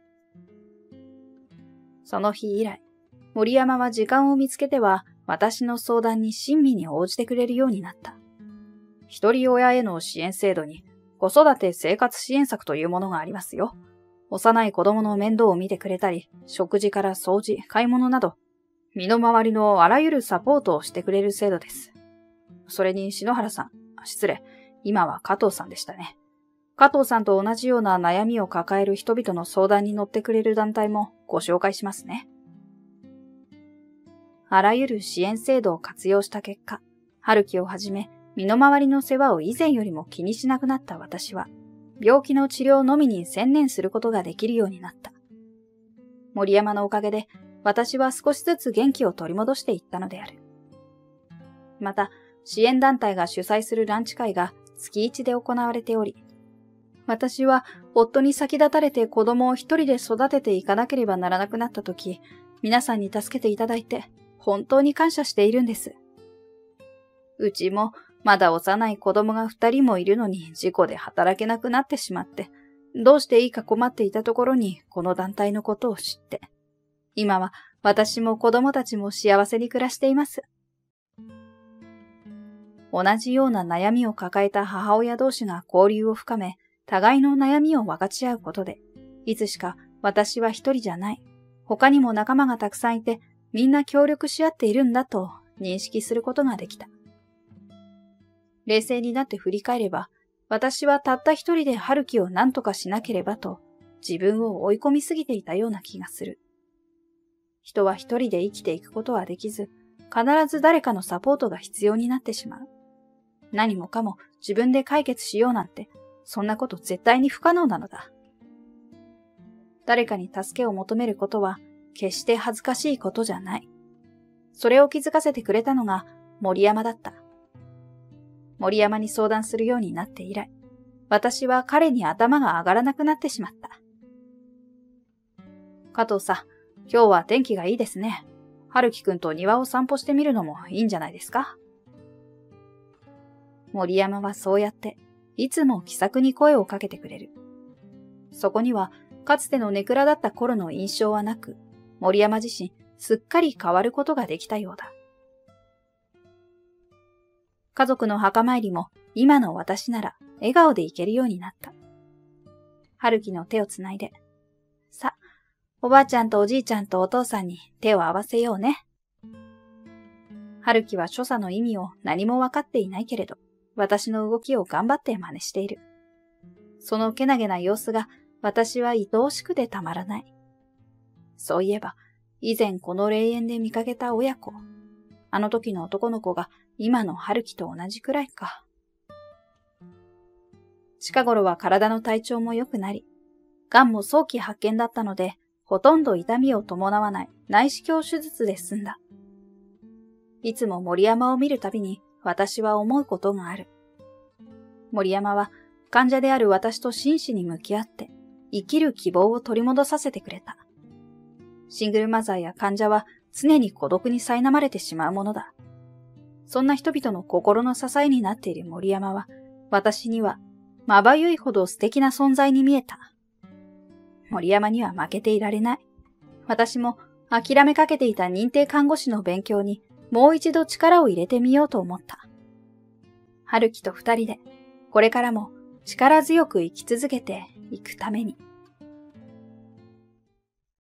その日以来、森山は時間を見つけては私の相談に親身に応じてくれるようになった。一人親への支援制度に子育て生活支援策というものがありますよ。幼い子供の面倒を見てくれたり、食事から掃除、買い物など、身の回りのあらゆるサポートをしてくれる制度です。それに篠原さん、今は加藤さんでしたね。加藤さんと同じような悩みを抱える人々の相談に乗ってくれる団体もご紹介しますね。あらゆる支援制度を活用した結果、春樹をはじめ、身の回りの世話を以前よりも気にしなくなった私は、病気の治療のみに専念することができるようになった。森山のおかげで、私は少しずつ元気を取り戻していったのである。また、支援団体が主催するランチ会が月1で行われており、 私は夫に先立たれて子供を一人で育てていかなければならなくなったとき、皆さんに助けていただいて本当に感謝しているんです。うちもまだ幼い子供が2人もいるのに事故で働けなくなってしまって、どうしていいか困っていたところにこの団体のことを知って、今は私も子供たちも幸せに暮らしています。同じような悩みを抱えた母親同士が交流を深め、互いの悩みを分かち合うことで、いつしか私は一人じゃない。他にも仲間がたくさんいて、みんな協力し合っているんだと認識することができた。冷静になって振り返れば、私はたった一人で春樹を何とかしなければと、自分を追い込みすぎていたような気がする。人は一人で生きていくことはできず、必ず誰かのサポートが必要になってしまう。何もかも自分で解決しようなんて、そんなこと絶対に不可能なのだ。誰かに助けを求めることは決して恥ずかしいことじゃない。それを気づかせてくれたのが森山だった。森山に相談するようになって以来、私は彼に頭が上がらなくなってしまった。加藤さん、今日は天気がいいですね。春樹くんと庭を散歩してみるのもいいんじゃないですか？森山はそうやって、いつも気さくに声をかけてくれる。そこには、かつてのネクラだった頃の印象はなく、森山自身、すっかり変わることができたようだ。家族の墓参りも、今の私なら、笑顔で行けるようになった。春樹の手をつないで、さ、おばあちゃんとおじいちゃんとお父さんに手を合わせようね。春樹は所作の意味を何もわかっていないけれど、私の動きを頑張って真似している。そのけなげな様子が私は愛おしくてたまらない。そういえば、以前この霊園で見かけた親子。あの時の男の子が今の春樹と同じくらいか。近頃は体の体調も良くなり、癌も早期発見だったので、ほとんど痛みを伴わない内視鏡手術で済んだ。いつも森山を見るたびに私は思うことがある。森山は患者である私と真摯に向き合って生きる希望を取り戻させてくれた。シングルマザーや患者は常に孤独に苛まれてしまうものだ。そんな人々の心の支えになっている森山は私にはまばゆいほど素敵な存在に見えた。森山には負けていられない。私も諦めかけていた認定看護師の勉強にもう一度力を入れてみようと思った。春樹と二人で、これからも力強く生き続けていくために。